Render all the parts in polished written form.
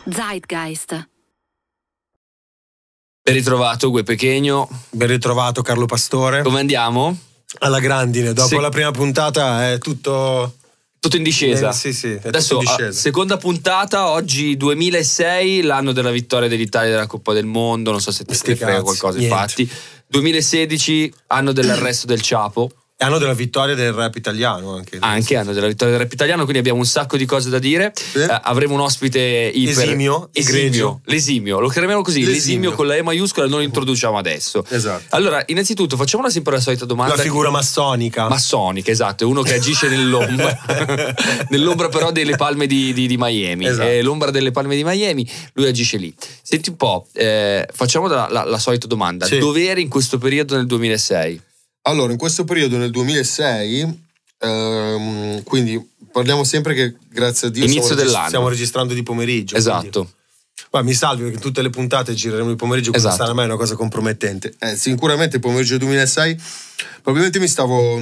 Zeitgeist. Ben ritrovato Gue Pechegno. Ben ritrovato Carlo Pastore. Come andiamo? Alla grandine, dopo la prima puntata è tutto in discesa. Sì, è adesso tutto in discesa. Seconda puntata, oggi 2006, l'anno della vittoria dell'Italia della Coppa del Mondo, non so se ti frega qualcosa, niente. infatti 2016, anno dell'arresto del Ciapo. Anno della vittoria del rap italiano anche Anno della vittoria del rap italiano, quindi abbiamo un sacco di cose da dire. Avremo un ospite esimio, l'esimio, lo chiamiamo così, l'esimio con la E maiuscola, non lo introduciamo adesso. Esatto. Allora, innanzitutto facciamo sempre la solita domanda. La figura massonica, esatto, è uno che agisce nell'ombra nell'ombra però delle palme di Miami. Esatto. L'ombra delle palme di Miami, lui agisce lì. Senti un po', facciamo la solita domanda. Sì. Dove eri in questo periodo nel 2006? Allora, in questo periodo nel 2006, quindi parliamo sempre che grazie a Dio inizio dell'anno stiamo registrando di pomeriggio. Esatto. Mi salvi perché tutte le puntate gireremo di pomeriggio, questa sarà mai una cosa compromettente. Sicuramente il pomeriggio 2006 probabilmente mi stavo...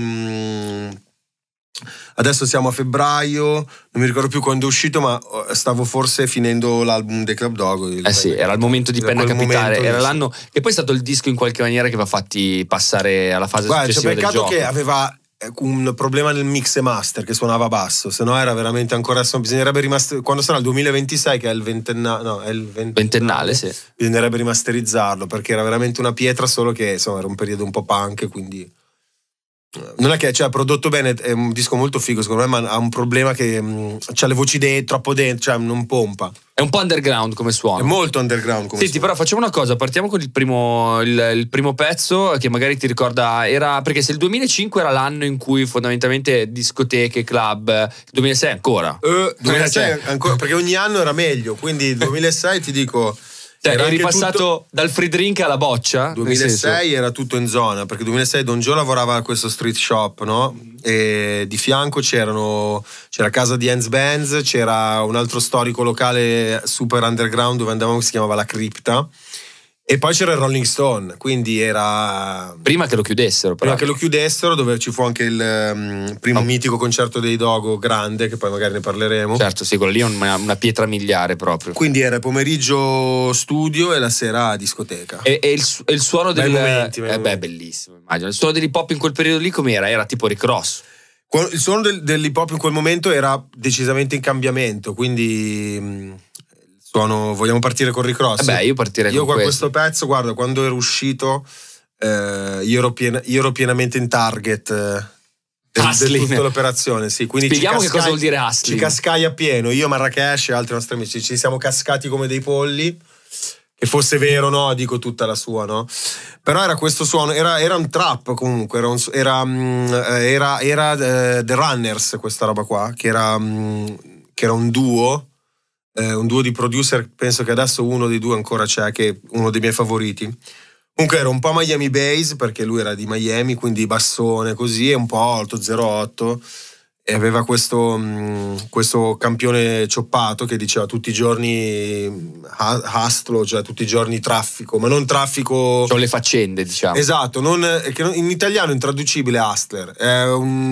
Adesso siamo a febbraio, non mi ricordo più quando è uscito, ma stavo forse finendo l'album dei Club Dog. Sì, era il momento di Penna Capitale, era l'anno che poi è stato il disco in qualche maniera che va fatti passare alla fase successiva del gioco. Peccato che aveva un problema nel mix e master, che suonava basso, se no era veramente ancora, bisognerebbe quando sarà il 2026 che è il ventennale, sì. Bisognerebbe rimasterizzarlo perché era veramente una pietra, solo che insomma era un periodo un po' punk, quindi non è che ha prodotto bene, è un disco molto figo secondo me, ma ha un problema che c'ha le voci troppo dentro, cioè non pompa. È un po' underground come suono. È molto underground come Senti, però facciamo una cosa, partiamo con il primo pezzo che magari ti ricorda, perché se il 2005 era l'anno in cui fondamentalmente discoteche, club, il 2006 ancora. 2006 ancora, perché ogni anno era meglio, quindi il 2006 ti dico... eri passato dal free drink alla boccia? 2006 era tutto in zona, perché 2006 Don Joe lavorava a questo street shop, no? E di fianco c'era casa di Hans Benz, c'era un altro storico locale super underground dove andavamo che si chiamava La Cripta, e poi c'era il Rolling Stone, quindi era... Prima che lo chiudessero, dove ci fu anche il primo mitico concerto dei Dogo grande, che poi magari ne parleremo. Certo, sì, quello lì è una pietra miliare proprio. Quindi era pomeriggio studio e la sera discoteca. E il suono del... momenti, bellissimo, immagino. Il suono dell'hip hop in quel periodo lì com'era? Era tipo Rick Ross? Il suono dell'hip hop in quel momento era decisamente in cambiamento, quindi... vogliamo partire con Rick Ross? Io partirei con questo pezzo, guarda, quando ero uscito io ero pienamente in target di tutta l'operazione, sì. Quindi spieghiamo che cosa vuol dire hustling. Ci cascai a pieno, io, Marrakesh e altri nostri amici, ci siamo cascati come dei polli, che fosse vero, no, dico tutta la sua, no? Però era questo suono, era un trap comunque, era The Runners, questa roba qua, che era un duo di producer, penso che adesso uno dei due ancora c'è, che è uno dei miei favoriti. Comunque era un po' Miami Bass, perché lui era di Miami, quindi bassone così, e un po' 808, e aveva questo campione cioppato che diceva tutti i giorni hustle, cioè tutti i giorni traffico, ma non traffico... Sono le faccende, diciamo. Esatto, in italiano è intraducibile hustler, è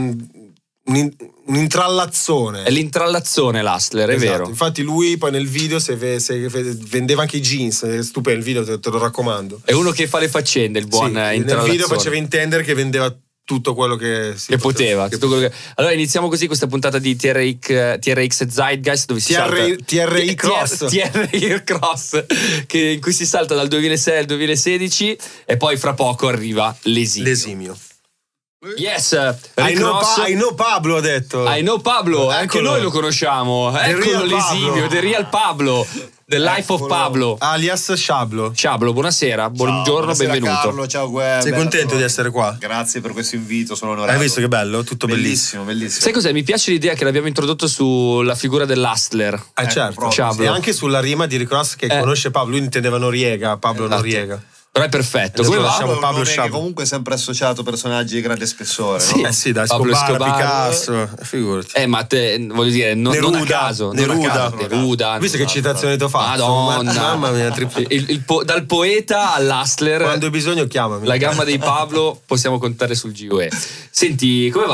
un'intrallazzone. È l'intrallazzone l'hustler, è vero. Infatti lui poi nel video se vendeva anche i jeans, è stupendo il video, te lo raccomando. È uno che fa le faccende, il buon intrallazzone. Nel video faceva intendere che vendeva tutto quello che poteva. Allora iniziamo così questa puntata di TRX Zeitgeist, dove si TRX Cross, in cui si salta dal 2006 al 2016 e poi fra poco arriva l'esimio. Yes, I know Pablo, ha detto. I know Pablo, anche noi lo conosciamo. Eccolo l'esimio, The Real Pablo, The Life of Pablo, alias Sciablo. Sciablo, buonasera, buongiorno, benvenuto. Carlo, ciao Gue. Sei contento di essere qua? Grazie per questo invito, sono onorato. Hai visto che bello? Tutto bellissimo. Sai cos'è? Mi piace l'idea che l'abbiamo introdotto sulla figura dell'hustler. Certo, Sciablo. E anche sulla rima di Rick Ross che conosce Pablo, lui intendeva Noriega, Pablo Noriega. Però è perfetto. Come va? Pablo che comunque è sempre associato a personaggi di grande spessore, sì, no? Sì, da Escobar, Picasso, figurati. Ma te, voglio dire, non a caso. Neruda. Visto che citazione ti ho fatto? Madonna. Mamma mia, dal poeta all'hustler. Quando hai bisogno chiamami. La gamma dei Pablo possiamo contare sul GOE. Senti, come va?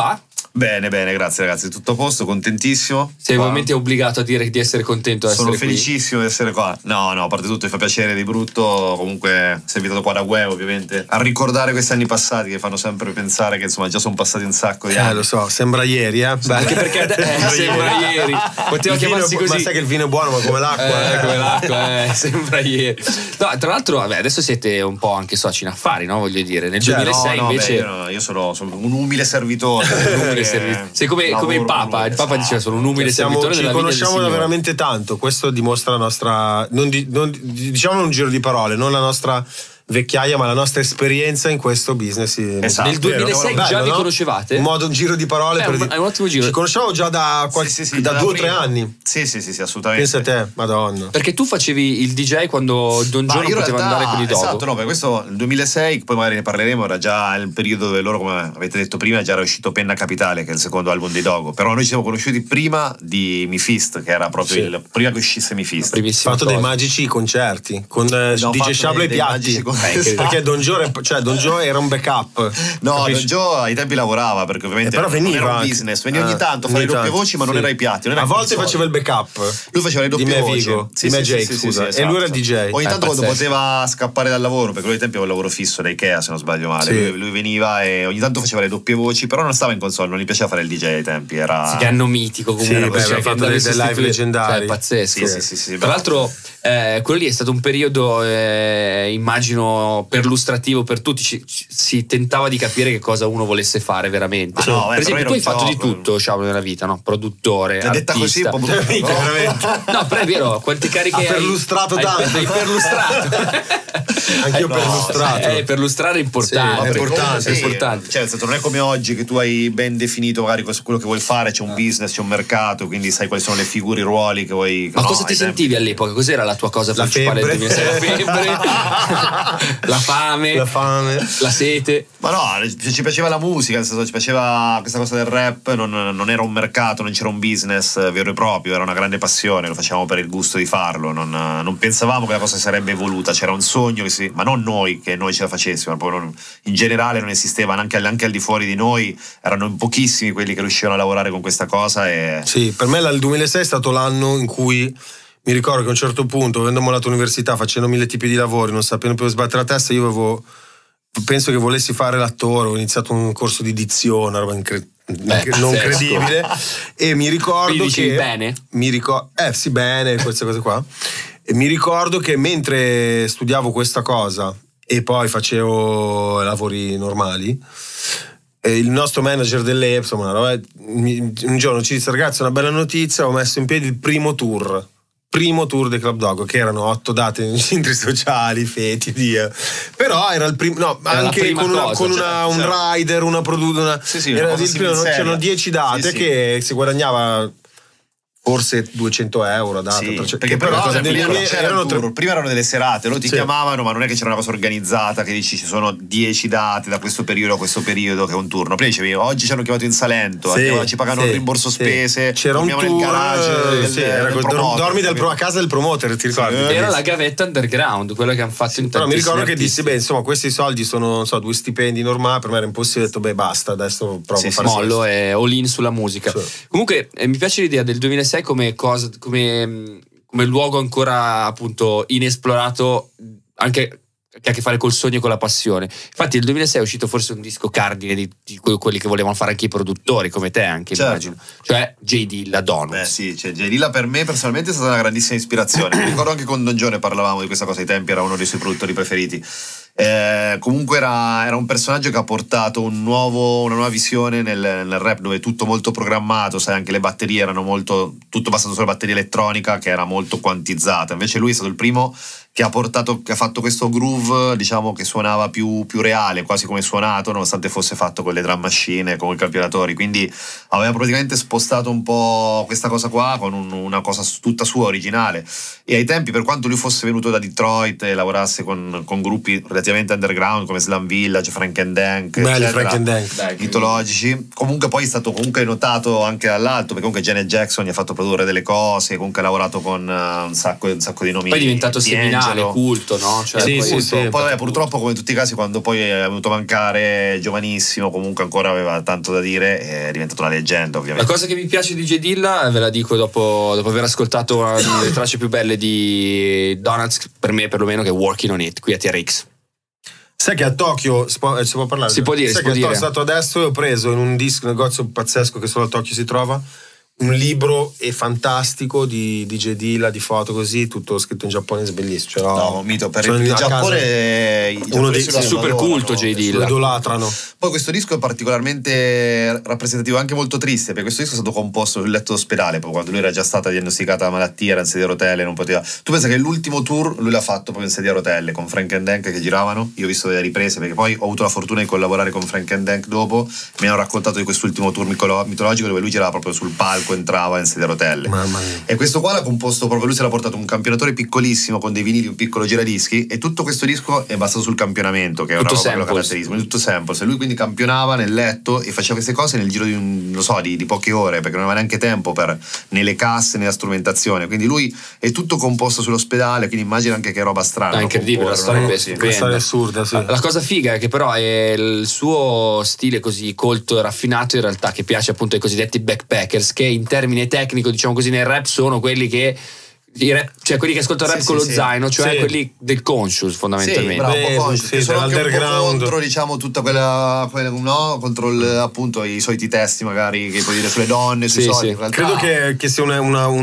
Bene, grazie ragazzi, tutto a posto, contentissimo. Sei ovviamente obbligato a dire di essere contento di Sono essere felicissimo di essere qua. No, a parte tutto mi fa piacere di brutto. Comunque sei invitato qua da Gue, ovviamente, a ricordare questi anni passati che fanno sempre pensare che insomma già sono passati un sacco di anni. Lo so, sembra ieri, Anche perché sembra ieri. Poteva chiamarsi così. Ma sai che il vino è buono, ma come l'acqua. Come l'acqua, sembra ieri. No, tra l'altro, vabbè, adesso siete un po' anche soci in affari, no? Voglio dire, nel 2006 invece. Io sono un umile servitore. Sei come il Papa. Il Papa diceva sono un umile servitore della ci vigna del conosciamo da Signore. veramente tanto. Questo dimostra la nostra, diciamo un giro di parole, non la nostra vecchiaia, ma la nostra esperienza in questo business. Esatto. Nel 2006 Bello, già vi no? conoscevate? Un giro di parole È un ottimo giro. Ci conosciamo già da 2 o 3 anni. Sì, assolutamente. Pensa a te, madonna. Perché tu facevi il DJ quando Don Giorno poteva andare con i Dogo. Esatto, no, per questo nel 2006, poi magari ne parleremo, era già il periodo dove loro, come avete detto prima, già era uscito Penna Capitale, che è il secondo album dei Dogo. Però noi ci siamo conosciuti prima di Mi Fist, che era proprio prima che uscisse Mi Fist. Fatto dei magici concerti con DJ Shabla e Piatti. Perché Don Joe era un backup. No, capisci? Don Joe ai tempi lavorava, perché ovviamente però veniva era un anche. business, veniva ogni tanto a fare le doppie voci, ma non era ai piatti. A volte faceva il backup. Lui faceva le doppie di me voci. Vigo, di me Jake, scusa. E lui era il DJ. Ogni tanto quando poteva scappare dal lavoro, perché lui ai tempi aveva un lavoro fisso da Ikea, se non sbaglio male. Lui veniva e ogni tanto faceva le doppie voci, però non stava in console, non gli piaceva fare il DJ ai tempi. Era che anno mitico comunque. Aveva fatto dei live leggendari. Pazzesco. Sì, tra l'altro quello lì è stato un periodo immagino perlustrativo per tutti, si tentava di capire che cosa uno volesse fare veramente. No, per esempio tu hai fatto di gioco. tutto, Sciavolo, nella vita, no? Produttore, L'hai detta così artista. un po' brutto, veramente. No, però è vero, quanti cariche Ha perlustrato tanto. hai perlustrato. Anch'io perlustrato. Perlustrare è importante. È importante, è importante. Cioè, non è come oggi che tu hai ben definito magari quello che vuoi fare, c'è un business, c'è un mercato, quindi sai quali sono le figure, i ruoli che vuoi. Ma cosa ti sentivi all'epoca? Cos'era la tua cosa principale del 2006? La febbre, la fame, la sete. Ma no, ci piaceva la musica, nel senso, ci piaceva questa cosa del rap, non era un mercato, non c'era un business vero e proprio, era una grande passione, lo facevamo per il gusto di farlo, non pensavamo che la cosa sarebbe evoluta, c'era un sogno ma non noi, che noi ce la facessimo, proprio in generale non esisteva, anche al di fuori di noi erano in pochissimi quelli che riuscivano a lavorare con questa cosa. Sì, per me il 2006 è stato l'anno in cui mi ricordo che a un certo punto, avendo mollato l'università, facendo 1000 tipi di lavori, non sapendo più sbattere la testa, io penso che volessi fare l'attore, ho iniziato un corso di dizione, una roba non credibile, e mi ricordo che bene? sì, bene, queste cose qua. E mi ricordo che mentre studiavo questa cosa e poi facevo lavori normali, il nostro manager dell'Epsom un giorno ci disse: ragazzi, una bella notizia, ho messo in piedi il primo tour dei Club Dogo, che erano 8 date in centri sociali, feti, però era il primo, no, era anche con un rider, una produzione, c'erano 10 date che si guadagnava forse 200 euro data, perché però prima erano delle serate, loro ti chiamavano, ma non è che c'era una cosa organizzata che dici ci sono 10 date da questo periodo a questo periodo che è un turno. Prima dicevi oggi ci hanno chiamato in Salento, ci pagano il rimborso spese, c'era un tour nel garage dormi a casa del promoter, ti ricordi? Era la gavetta underground, quello che hanno fatto in però mi ricordo che artisti. dissi insomma questi soldi sono, non so, 2 stipendi normali, per me era impossibile, ho detto basta, adesso provo a fare mollo e all in sulla musica. Comunque mi piace l'idea del 2006 come luogo ancora appunto inesplorato, anche che ha a che fare col sogno e con la passione. Infatti nel 2006 è uscito forse un disco cardine di quelli che volevano fare anche i produttori come te, anche immagino, cioè J Dilla, Donuts. J Dilla per me personalmente è stata una grandissima ispirazione. Mi ricordo anche con Don Giorno parlavamo di questa cosa ai tempi, era uno dei suoi produttori preferiti. Comunque era un personaggio che ha portato una nuova visione nel rap, dove tutto molto programmato, sai, anche le batterie erano tutto basato sulla batteria elettronica che era molto quantizzata. Invece lui è stato il primo che ha fatto questo groove, diciamo, che suonava più reale, quasi come suonato, nonostante fosse fatto con le drum machine, con i calcolatori. Quindi aveva praticamente spostato un po' questa cosa qua con una cosa tutta sua, originale. E ai tempi, per quanto lui fosse venuto da Detroit e lavorasse con gruppi relativamente underground come Slum Village, Frank and Dank, mitologici. Comunque poi è stato comunque notato anche dall'alto, perché comunque Janet Jackson gli ha fatto produrre delle cose, comunque ha lavorato con un sacco di nomi. Poi è diventato seminale, culto, no? Cioè, sì. Poi purtroppo, come in tutti i casi, quando poi è venuto a mancare, giovanissimo, comunque ancora aveva tanto da dire, è diventato una leggenda, ovviamente. La cosa che mi piace di J Dilla, ve la dico dopo aver ascoltato una delle tracce più belle di Donuts, per me perlomeno, che è Working on It, qui a TRX. Sai che a Tokyo si può parlare? Si può dire, Sai che sono stato adesso e ho preso in un negozio pazzesco che solo a Tokyo si trova un libro fantastico di J Dilla, di foto così, tutto scritto in giapponese, bellissimo. No, mito, per il Giappone uno dei super culto J Dilla. Lo idolatrano. Poi questo disco è particolarmente rappresentativo, anche molto triste, perché questo disco è stato composto sul letto d'ospedale, poi quando lui era già stata diagnosticata la malattia, era in sedia a rotelle, non poteva. Tu pensa che l'ultimo tour lui l'ha fatto proprio in sedia a rotelle con Frank and Dank che giravano. Io ho visto delle riprese, perché poi ho avuto la fortuna di collaborare con Frank and Dank dopo. Mi hanno raccontato di quest'ultimo tour mitologico dove lui girava proprio sul palco, entrava in sedia a rotelle. E questo qua l'ha composto proprio lui, si era portato un campionatore piccolissimo con dei vinili, un piccolo giradischi, e tutto questo disco è basato sul campionamento, che è una roba caratteristica, tutto samples. E lui quindi campionava nel letto e faceva queste cose nel giro di poche ore, perché non aveva neanche tempo per né le casse né la strumentazione. Quindi lui è tutto composto sull'ospedale, quindi immagina anche che roba strana. È incredibile, la storia è assurda, sì. La cosa figa è che però è il suo stile così colto e raffinato, in realtà, che piace appunto ai cosiddetti backpackers, che in termine tecnico, diciamo così, nel rap sono quelli che cioè quelli che ascoltano rap con lo zaino, cioè quelli del conscious, fondamentalmente. Sì, bravo, conscious, che sono anche un po' contro, diciamo, tutta quella no, contro contro i soliti testi magari che puoi dire sulle donne, sui soldi. In realtà, credo che sia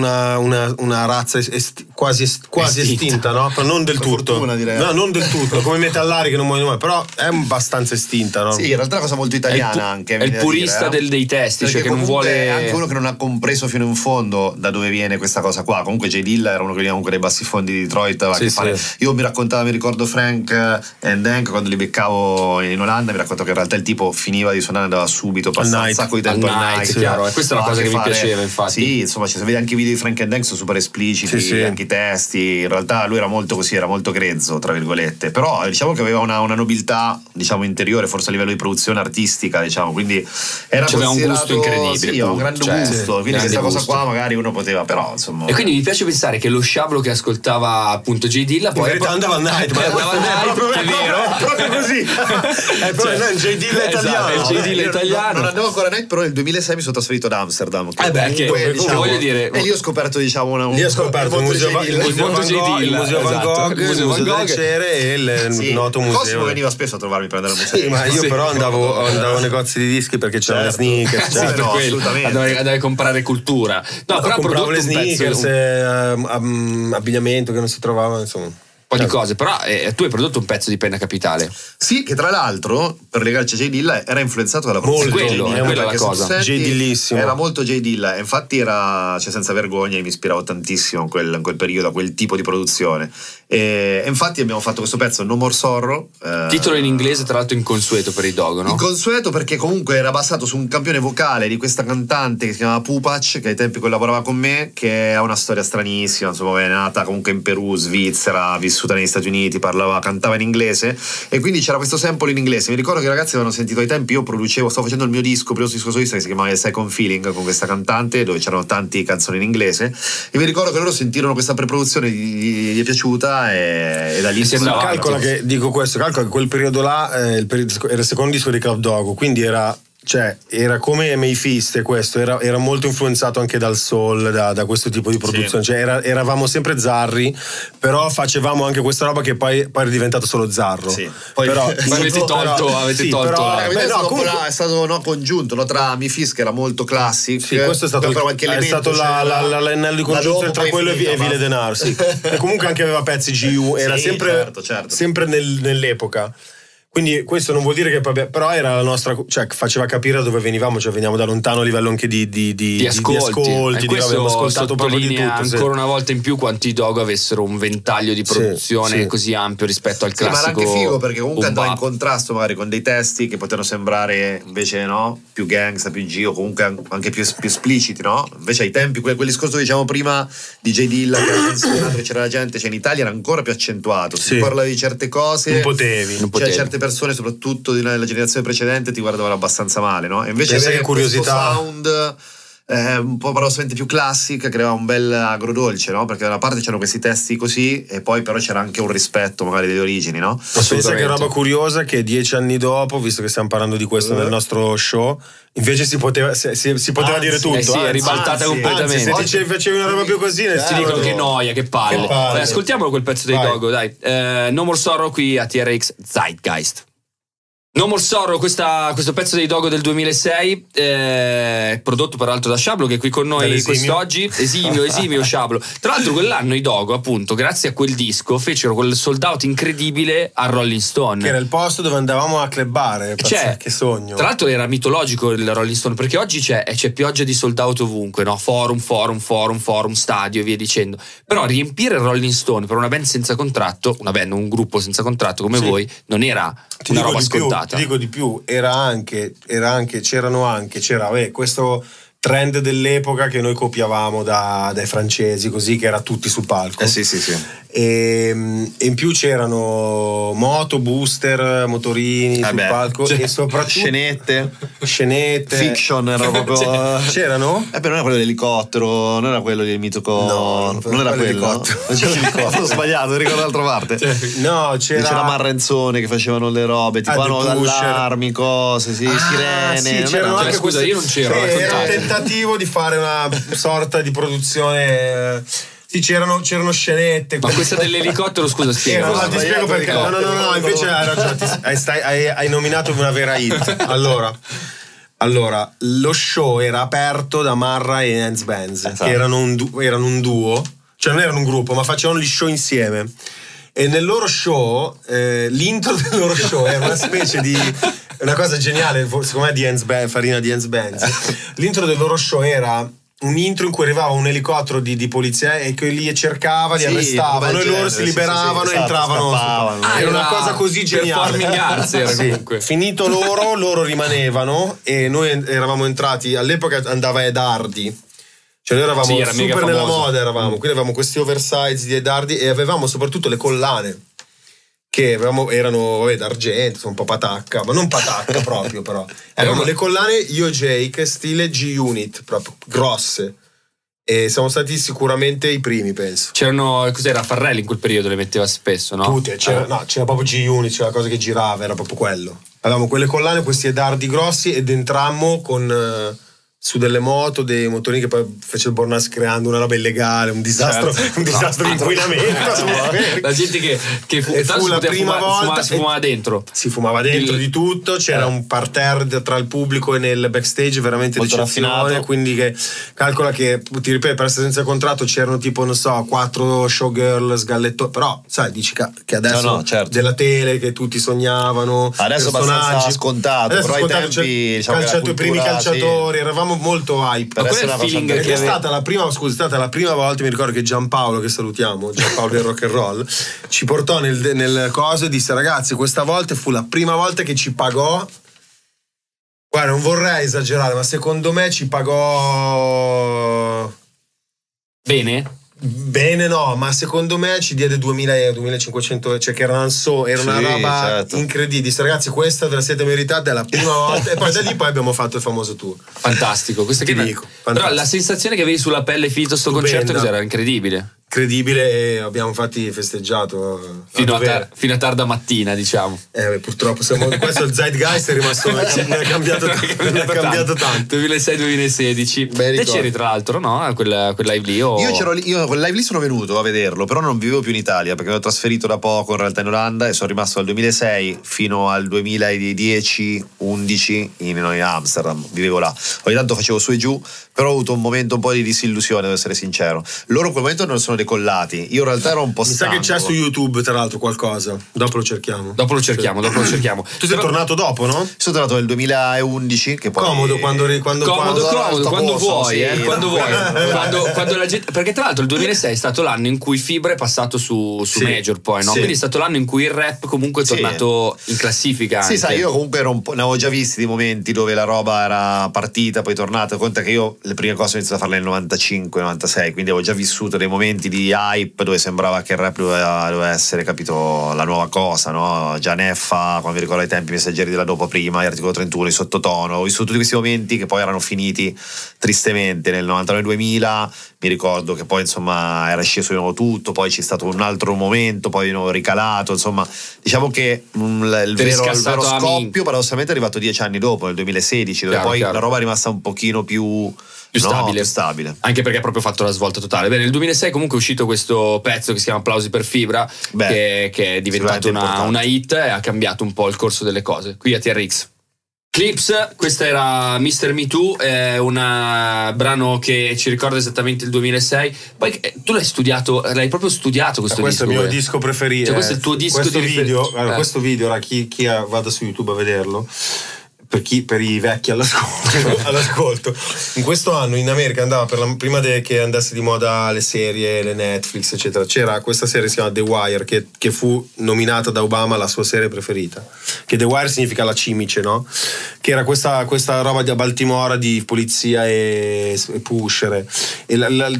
una razza quasi estinta, no? Però non del tutto. Fortuna, direi. No, non del tutto, come i metallari che non muoiono mai, però è abbastanza estinta, no? Sì, in realtà è una cosa molto italiana anche. È il purista dei testi, perché cioè che non vuole. È anche uno che non ha compreso fino in fondo da dove viene questa cosa qua. Comunque J. Dilla era uno che veniva comunque dai bassi fondi di Detroit. Io mi ricordo Frank and Dank quando li beccavo in Olanda, mi racconto che in realtà il tipo finiva di suonare, andava subito, passava un sacco di tempo al night, chiaro. E questa è una cosa che mi piaceva, infatti. Sì, insomma, se vedi anche i video di Frank and Dank sono super espliciti, anche i testi. In realtà lui era molto così, era molto grezzo, tra virgolette, però diciamo che aveva una nobiltà, diciamo, interiore, forse a livello di produzione artistica, diciamo, quindi era un gusto incredibile. Sì, un grande gusto, quindi questa cosa qua magari uno poteva, però insomma. E quindi mi piace pensare che lo sciablo che ascoltava appunto J. Dilla poi andava al night, ma è vero, proprio così. È proprio J. Dilla italiano. Esatto, J. Dilla italiano. Non andavo ancora a night, però nel 2006 mi sono trasferito ad Amsterdam. Diciamo, voglio dire, e lì ho scoperto, diciamo, il museo Van Gogh, il museo del Cere e il noto museo. Cosimo veniva spesso a trovarmi per andare al museo. Sì, ma io però andavo a negozi di dischi perché c'erano le sneakers, assolutamente. Andare a comprare cultura. No, però compravo le sneakers, abbigliamento che non si trovava, insomma. Un po' di cose, però tu hai prodotto un pezzo di Penna Capitale. Sì, che tra l'altro, per legarci a J. Dilla, era influenzato dalla produzione. Quella la cosa. J. Dillissimo. Era molto J. Dilla, infatti era, cioè, senza vergogna, mi ispiravo tantissimo in quel periodo, a quel tipo di produzione. E infatti abbiamo fatto questo pezzo, No More Sorrow. Titolo in inglese, tra l'altro inconsueto per i Dogo, no? Inconsueto perché comunque era basato su un campione vocale di questa cantante che si chiamava Pupac, che ai tempi collaborava con me, che ha una storia stranissima, insomma, è nata comunque in Perù, Svizzera, vissuta negli Stati Uniti, cantava in inglese, e quindi c'era questo sample in inglese. Mi ricordo che i ragazzi avevano sentito ai tempi, io stavo facendo il mio primo disco solista che si chiamava Second Feeling, con questa cantante, dove c'erano tante canzoni in inglese, e mi ricordo che loro sentirono questa preproduzione, gli è piaciuta, e da lì si andava. Calcola che quel periodo là era il secondo disco di Club Dogo, quindi era come Mayfist, e questo era molto influenzato anche dal soul, da questo tipo di produzione. Cioè eravamo sempre zarri, però facevamo anche questa roba che poi è diventato solo zarro. Sì. Però avete tolto è stato congiunto tra Mayfist, che era molto classic. Sì, questo è stato l'anello di congiunzione tra quello e Ville Denar. Sì. E comunque anche aveva pezzi GU, era sempre nell'epoca. Quindi questo non vuol dire che però era la nostra, cioè faceva capire da dove venivamo, cioè veniamo da lontano a livello anche di ascolti, questo abbiamo ascoltato proprio di tutto. Ancora una volta in più quanto i Dogo avessero un ventaglio di produzione così ampio rispetto al classico. Ma era anche figo perché comunque boom andava in bap. contrasto magari con dei testi che potevano sembrare invece più gangsta, più G o comunque anche più espliciti, no? Invece ai tempi quel discorso diciamo prima di J Dilla che aveva insegnato che c'era la gente, cioè in Italia era ancora più accentuato. Se parlavi di certe cose non potevi. Cioè certe persone soprattutto della generazione precedente ti guardavano abbastanza male, no? E invece avere questo sound un po' paradossalmente più classica creava un bel agrodolce, no? Perché da una parte c'erano questi testi così e poi però c'era anche un rispetto magari delle origini, no? Pensa che roba curiosa che 10 anni dopo, visto che stiamo parlando di questo nel nostro show, invece si poteva dire tutto. Sì, è ribaltata completamente. Se ti facevi una roba più così, ti dicono che noia, che palle. Ascoltiamolo quel pezzo dei Dogo, dai. No More Sorrow qui a TRX Zeitgeist. No More Sorrow, questo pezzo dei Dogo del 2006, prodotto peraltro da Sciablo che è qui con noi quest'oggi, esimio Sciablo. Tra l'altro quell'anno i Dogo appunto grazie a quel disco fecero quel sold out incredibile a Rolling Stone, che era il posto dove andavamo a clubbare, che sogno. Tra l'altro era mitologico il Rolling Stone perché oggi c'è pioggia di sold out ovunque, no? Forum, stadio e via dicendo, però riempire il Rolling Stone per una band senza contratto, un gruppo senza contratto come voi, non era una roba scontata. Ti dico di più, c'era questo trend dell'epoca che noi copiavamo dai francesi, così, che era tutti sul palco. Sì. E in più c'erano moto, booster, motorini sul palco e soprattutto scenette, fiction era proprio c'erano? Però non era quello dell'elicottero, non era quello del mitico, non era quello. Non c'era l'elicottero, ho sbagliato, ricordo dall'altra parte. No, c'era Marrenzone che facevano le robe tipo d'allarmi, cose, sirene. C'erano anche scusa, io non c'ero. Era un tentativo di fare una sorta di produzione. Sì, c'erano scenette. Ma questa dell'elicottero, scusa, spiego. Ti spiego perché. No, invece hai ragione. Hai nominato una vera hit. Allora, lo show era aperto da Marra e Hans Benz, che erano un duo, cioè non erano un gruppo, ma facevano gli show insieme. E nel loro show, l'intro del loro show era una specie di una cosa geniale, secondo me, farina di Hans Benz. L'intro del loro show era un intro in cui arrivava un elicottero di polizia e che li cercava, li arrestavano e loro si liberavano e entravano. Era una cosa così geniale. Performing arts era comunque. Finito loro rimanevano e noi eravamo entrati, all'epoca andava Ed Hardy. Cioè noi eravamo super nella moda, quindi avevamo questi oversize di Ed Hardy e avevamo soprattutto le collane che erano d'argento, un po' patacca, ma non patacca proprio, però avevamo le collane io e Jake stile G-Unit, proprio grosse, e siamo stati sicuramente i primi, penso. Cos'era, Farrelly in quel periodo le metteva spesso, no? Tutte, c'era proprio G-Unit, c'era la cosa che girava, era proprio quello. Avevamo quelle collane, questi Ed Hardy grossi ed entrammo con su delle moto, dei motorini che poi fece il Bornas creando una roba illegale, un disastro di inquinamento. La gente che fu la prima volta si fumava dentro. Si fumava dentro di tutto, c'era un parterre tra il pubblico e nel backstage veramente d'eccezione, quindi che calcola che, ti ripeto, per essere senza contratto c'erano tipo, non so, 4 showgirl sgallettoni, però sai, dici che adesso della tele che tutti sognavano, adesso abbastanza scontato, però ai tempi i primi calciatori, eravamo molto hype. Ma qual è il feeling che è stata la prima volta, mi ricordo che Giampaolo, che salutiamo, Giampaolo del rock and roll, ci portò nel coso e disse: ragazzi, questa volta fu la prima volta che ci pagò. Guarda, non vorrei esagerare, ma secondo me ci pagò bene, no, ma secondo me ci diede 2.000 euro, 2.500, cioè che era una roba incredibile. Disse: ragazzi, questa ve la siete meritata, è la prima volta. E poi da lì abbiamo fatto il famoso tour. Fantastico, questo che dico. Però la sensazione che avevi sulla pelle finito sto concerto era incredibile. E abbiamo festeggiato fino a tarda mattina, diciamo. Purtroppo questo il Zeitgeist è rimasto ne ha cambiato tanto. 2006-2016 te c'eri tra l'altro, no? Quel live lì io quel live lì sono venuto a vederlo, però non vivevo più in Italia perché ero trasferito da poco in realtà in Olanda e sono rimasto dal 2006 fino al 2010-11 in Amsterdam, vivevo là. Ogni tanto facevo su e giù, però ho avuto un momento un po' di disillusione, devo essere sincero. Loro in quel momento non sono decollati. Io in realtà ero un po' Mi sa che c'è su YouTube tra l'altro qualcosa, dopo lo cerchiamo. Dopo lo cerchiamo. Tu sei tornato dopo, no? Sono tornato nel 2011, che poi Comodo quando quando vuoi, sì. quando vuoi. Quando la gente, perché tra l'altro il 2006 è stato l'anno in cui Fibra è passato su Sì. Major poi, no? Sì. Quindi è stato l'anno in cui il rap comunque è Sì. tornato in classifica. Sì, anche. sai, io comunque ero ne avevo già visti dei momenti dove la roba era partita, poi tornata. Conta che io le prime cose ho iniziato a farle nel 95, 96, quindi avevo già vissuto dei momenti di hype dove sembrava che il rap doveva essere, capito, la nuova cosa, no? Già Neffa, quando mi ricordo ai tempi, i Messaggeri della dopo prima, gli Articolo 31, i Sottotono. Ho vissuto tutti questi momenti che poi erano finiti tristemente nel 99-2000. Mi ricordo che poi insomma era sceso di nuovo tutto, poi c'è stato un altro momento, poi di nuovo ricalato, insomma diciamo che il vero scoppio paradossalmente è arrivato 10 anni dopo, nel 2016, dove poi la roba è rimasta un pochino più stabile. Anche perché ha proprio fatto la svolta totale. Bene, nel 2006 comunque è uscito questo pezzo che si chiama Applausi per Fibra, che è diventato una hit e ha cambiato un po' il corso delle cose. Qui a TRX Clips, questa era Mr. Me Too, è un brano che ci ricorda esattamente il 2006. Poi tu l'hai proprio studiato questo disco. Questo è il mio disco preferito. Cioè, questo è il tuo disco questo di video, questo video, ora chi vada su YouTube a vederlo, per i vecchi all'ascolto. In questo anno in America andava prima che andasse di moda le serie, le Netflix eccetera, c'era questa serie che si chiama The Wire che fu nominata da Obama la sua serie preferita, che The Wire significa la cimice, no? Che era questa roba di Baltimora di polizia e pusher, e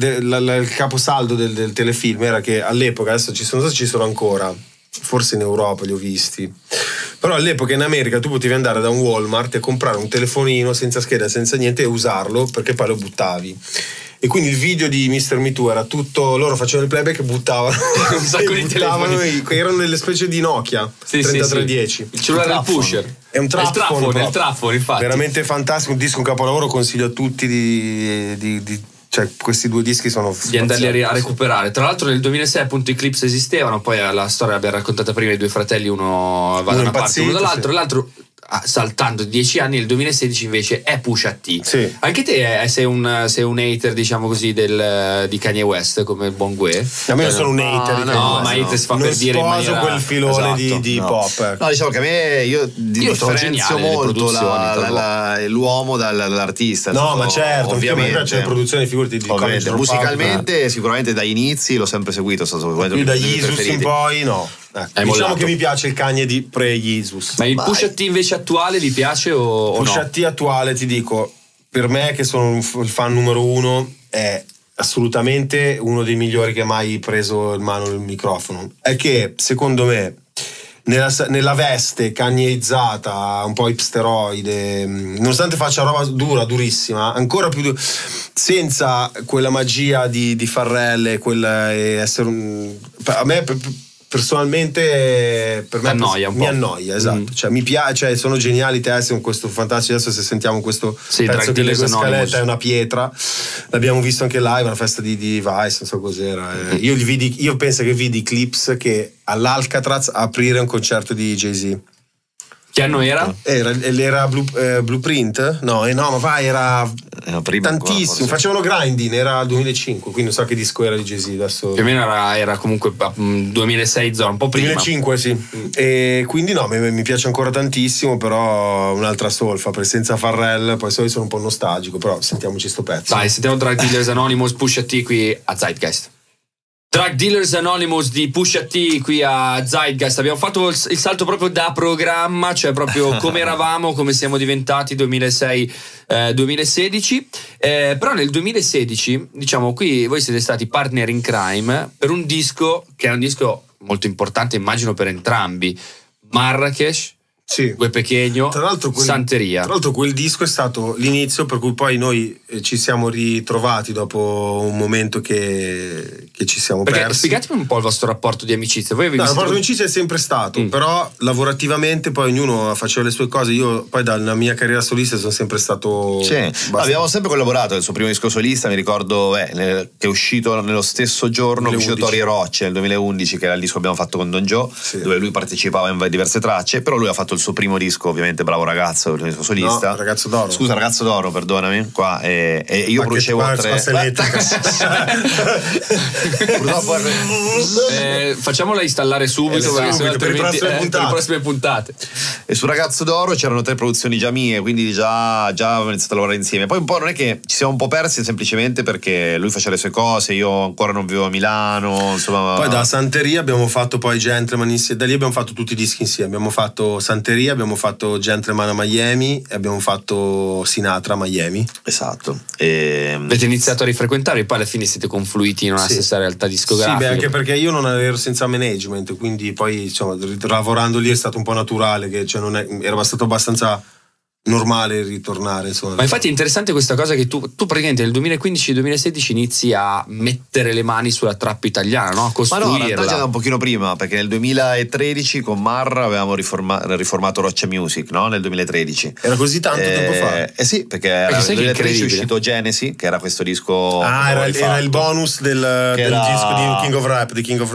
il caposaldo del telefilm era che all'epoca, adesso ci sono ancora, forse in Europa li ho visti, però all'epoca in America tu potevi andare da un Walmart e comprare un telefonino senza scheda, senza niente, e usarlo perché poi lo buttavi. E quindi il video di Mr. Me Too era tutto, loro facevano il playback e buttavano un sacco di telefoni, erano delle specie di Nokia 3310. Il cellulare del pusher. È un trapphone, il trapphone, infatti. Veramente fantastico, un disco, un capolavoro, consiglio a tutti cioè questi due dischi sono di andarli a recuperare. Tra l'altro nel 2006 appunto i Clips esistevano, poi la storia l'abbiamo raccontata prima, i due fratelli, uno va da una parte, uno dall'altro, l'altro saltando 10 anni, nel 2016 invece è Pusha T. Sì. Anche te sei un hater, diciamo così, di Kanye West, come il buon Gue. A me non sono un hater di ma hater si fa per dire in maniera, quel filone esatto, di pop. No, diciamo che a me io differenzio molto l'uomo dall'artista. No, ma certo, ovviamente c'è le produzioni, figurati, di musicalmente sicuramente dagli inizi l'ho sempre seguito, più da Jesus in poi no. Diciamo che mi piace il Kanye di pre-Jesus. Ma il Pusha T invece attuale vi piace o Pusha no? T attuale, ti dico, per me che sono il fan numero uno, è assolutamente uno dei migliori che ha mai preso in mano il microfono. È che secondo me nella veste cagnieizzata, un po' hipsteroide, nonostante faccia roba durissima, ancora più senza quella magia di Pharrell, essere a me personalmente, per me mi annoia, esatto. Cioè mi piace, sono geniali i testi con questo fantastico. Adesso se sentiamo questo pezzo che Lego Scaletta è una pietra, l'abbiamo visto anche live alla festa di Vice, non so cos'era. Io penso che vidi Clips che all'Alcatraz a aprire un concerto di Jay-Z. Che anno era? Era Blueprint? No, ma vai, era tantissimo. Facevano grinding, era 2005, quindi non so che disco era di Jay-Z adesso. Più o meno era comunque 2006, un po' prima. 2005, sì. E quindi no, mi piace ancora tantissimo, però un'altra solfa, senza Pharrell, poi sono un po' nostalgico, però sentiamoci sto pezzo. Dai, sentiamo Drug Dealers Anonymous, Pusha T qui a Zeitgeist. Drug Dealers Anonymous di Pusha T qui a Zeitgeist. Abbiamo fatto il salto proprio da programma, cioè proprio come eravamo, come siamo diventati 2006-2016. Però nel 2016, diciamo, qui voi siete stati partner in crime per un disco che è un disco molto importante, immagino, per entrambi. Marrakesh, sì. Gue Pequeño, Santeria. Tra l'altro quel disco è stato l'inizio per cui poi noi ci siamo ritrovati dopo un momento che ci siamo persi. Spiegatemi un po' il vostro rapporto di amicizia. Voi il rapporto di amicizia è sempre stato, però lavorativamente poi ognuno faceva le sue cose. Io poi dalla mia carriera solista sono sempre stato abbiamo sempre collaborato. Il suo primo disco solista mi ricordo che è uscito nello stesso giorno che è uscito Tori e Rocce nel 2011, che era il disco che abbiamo fatto con Don Joe, dove lui partecipava in diverse tracce, però lui ha fatto il suo primo disco, ovviamente, bravo ragazzo, il suo solista. No, Ragazzo d'Oro. Scusa, Ragazzo d'Oro, perdonami. Qua e io producevo facciamola installare subito per le prossime puntate. E su Ragazzo d'Oro c'erano 3 produzioni già mie, quindi già avevo iniziato a lavorare insieme. Poi un po' non è che ci siamo un po' persi semplicemente perché lui faceva le sue cose, io ancora non vivevo a Milano, insomma. Poi da Santeria abbiamo fatto poi Gentleman insieme, da lì abbiamo fatto tutti i dischi insieme, abbiamo fatto Santeria, abbiamo fatto Gentleman a Miami e abbiamo fatto Sinatra a Miami. Esatto. Avete iniziato a rifrequentare e poi alla fine siete confluiti in una stessa realtà discografica. Sì, beh, anche perché io non ero senza management, quindi poi insomma, lavorando lì è stato un po' naturale, che cioè, era stato abbastanza normale ritornare, insomma. Ma infatti è interessante questa cosa che tu praticamente nel 2015-2016 inizi a mettere le mani sulla trap italiana, no? A costruirla. Ma no, in realtà già da un pochino prima, perché nel 2013 con Marra avevamo riformato Roccia Music, no? Nel 2013. Era così tanto tempo fa? Sì, perché nel 2013 è uscito Genesi, che era questo disco. Era il bonus del disco di King of Rap,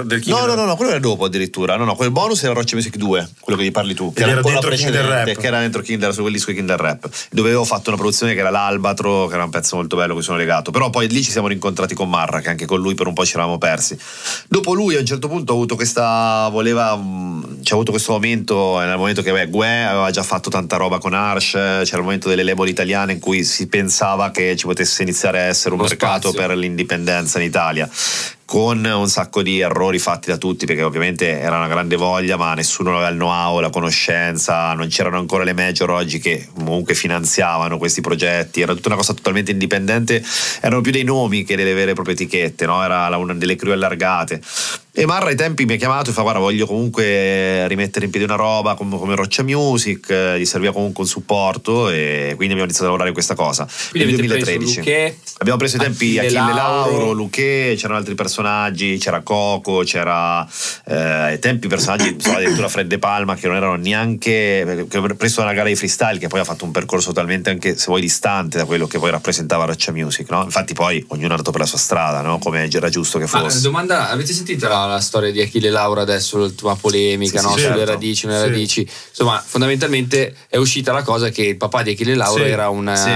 No, quello era dopo addirittura. No, quel bonus era Roccia Music 2, quello che gli parli tu. Che era dentro King del Rap. Che era dentro King su quel disco King del Rap, dove avevo fatto una produzione che era l'Albatro, che era un pezzo molto bello, cui sono legato. Però poi lì ci siamo rincontrati con Marra, che anche con lui per un po' ci eravamo persi. Dopo lui a un certo punto ha avuto c'è avuto questo momento, nel momento che Gue aveva già fatto tanta roba con Arsh, c'era il momento delle label italiane in cui si pensava che ci potesse iniziare a essere un mercato per l'indipendenza in Italia, con un sacco di errori fatti da tutti, perché ovviamente era una grande voglia, ma nessuno aveva il know-how, la conoscenza, non c'erano ancora le major oggi che comunque finanziavano questi progetti, era tutta una cosa totalmente indipendente, erano più dei nomi che delle vere e proprie etichette, no? Era una delle crew allargate. E Marra ai tempi mi ha chiamato e fa: guarda, voglio comunque rimettere in piedi una roba come Roccia Music, gli serviva comunque un supporto, e quindi abbiamo iniziato a lavorare in questa cosa. Quindi nel 2013 abbiamo preso i tempi Achille Lauro, Luché, c'erano altri personaggi, c'era Coco, c'era ai tempi personaggi addirittura Fred De Palma, che non erano neanche, che ho preso una gara di freestyle, che poi ha fatto un percorso totalmente, anche se vuoi, distante da quello che poi rappresentava Roccia Music, no? Infatti poi ognuno è andato per la sua strada, no? Come era giusto che fosse. Domanda: avete sentito la storia di Achille Lauro adesso, l'ultima polemica, no? Sulle radici, radici? Insomma, fondamentalmente è uscita la cosa che il papà di Achille Lauro era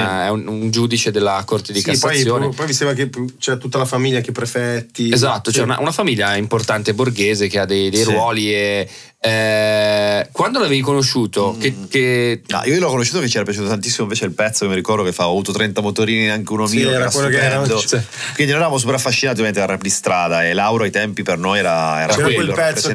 un giudice della Corte di Cassazione. Poi mi sembra che c'è tutta la famiglia, che prefetti. Esatto, c'è una famiglia importante borghese che ha dei ruoli. E quando l'avevi conosciuto? No, io l'ho conosciuto che ci era piaciuto tantissimo invece il pezzo, che mi ricordo che ho avuto 30 motorini, anche uno mio, che era stupendo. Quindi noi eravamo super affascinati ovviamente dal rap di strada, e Lauro ai tempi per noi era c'era quello, quel pezzo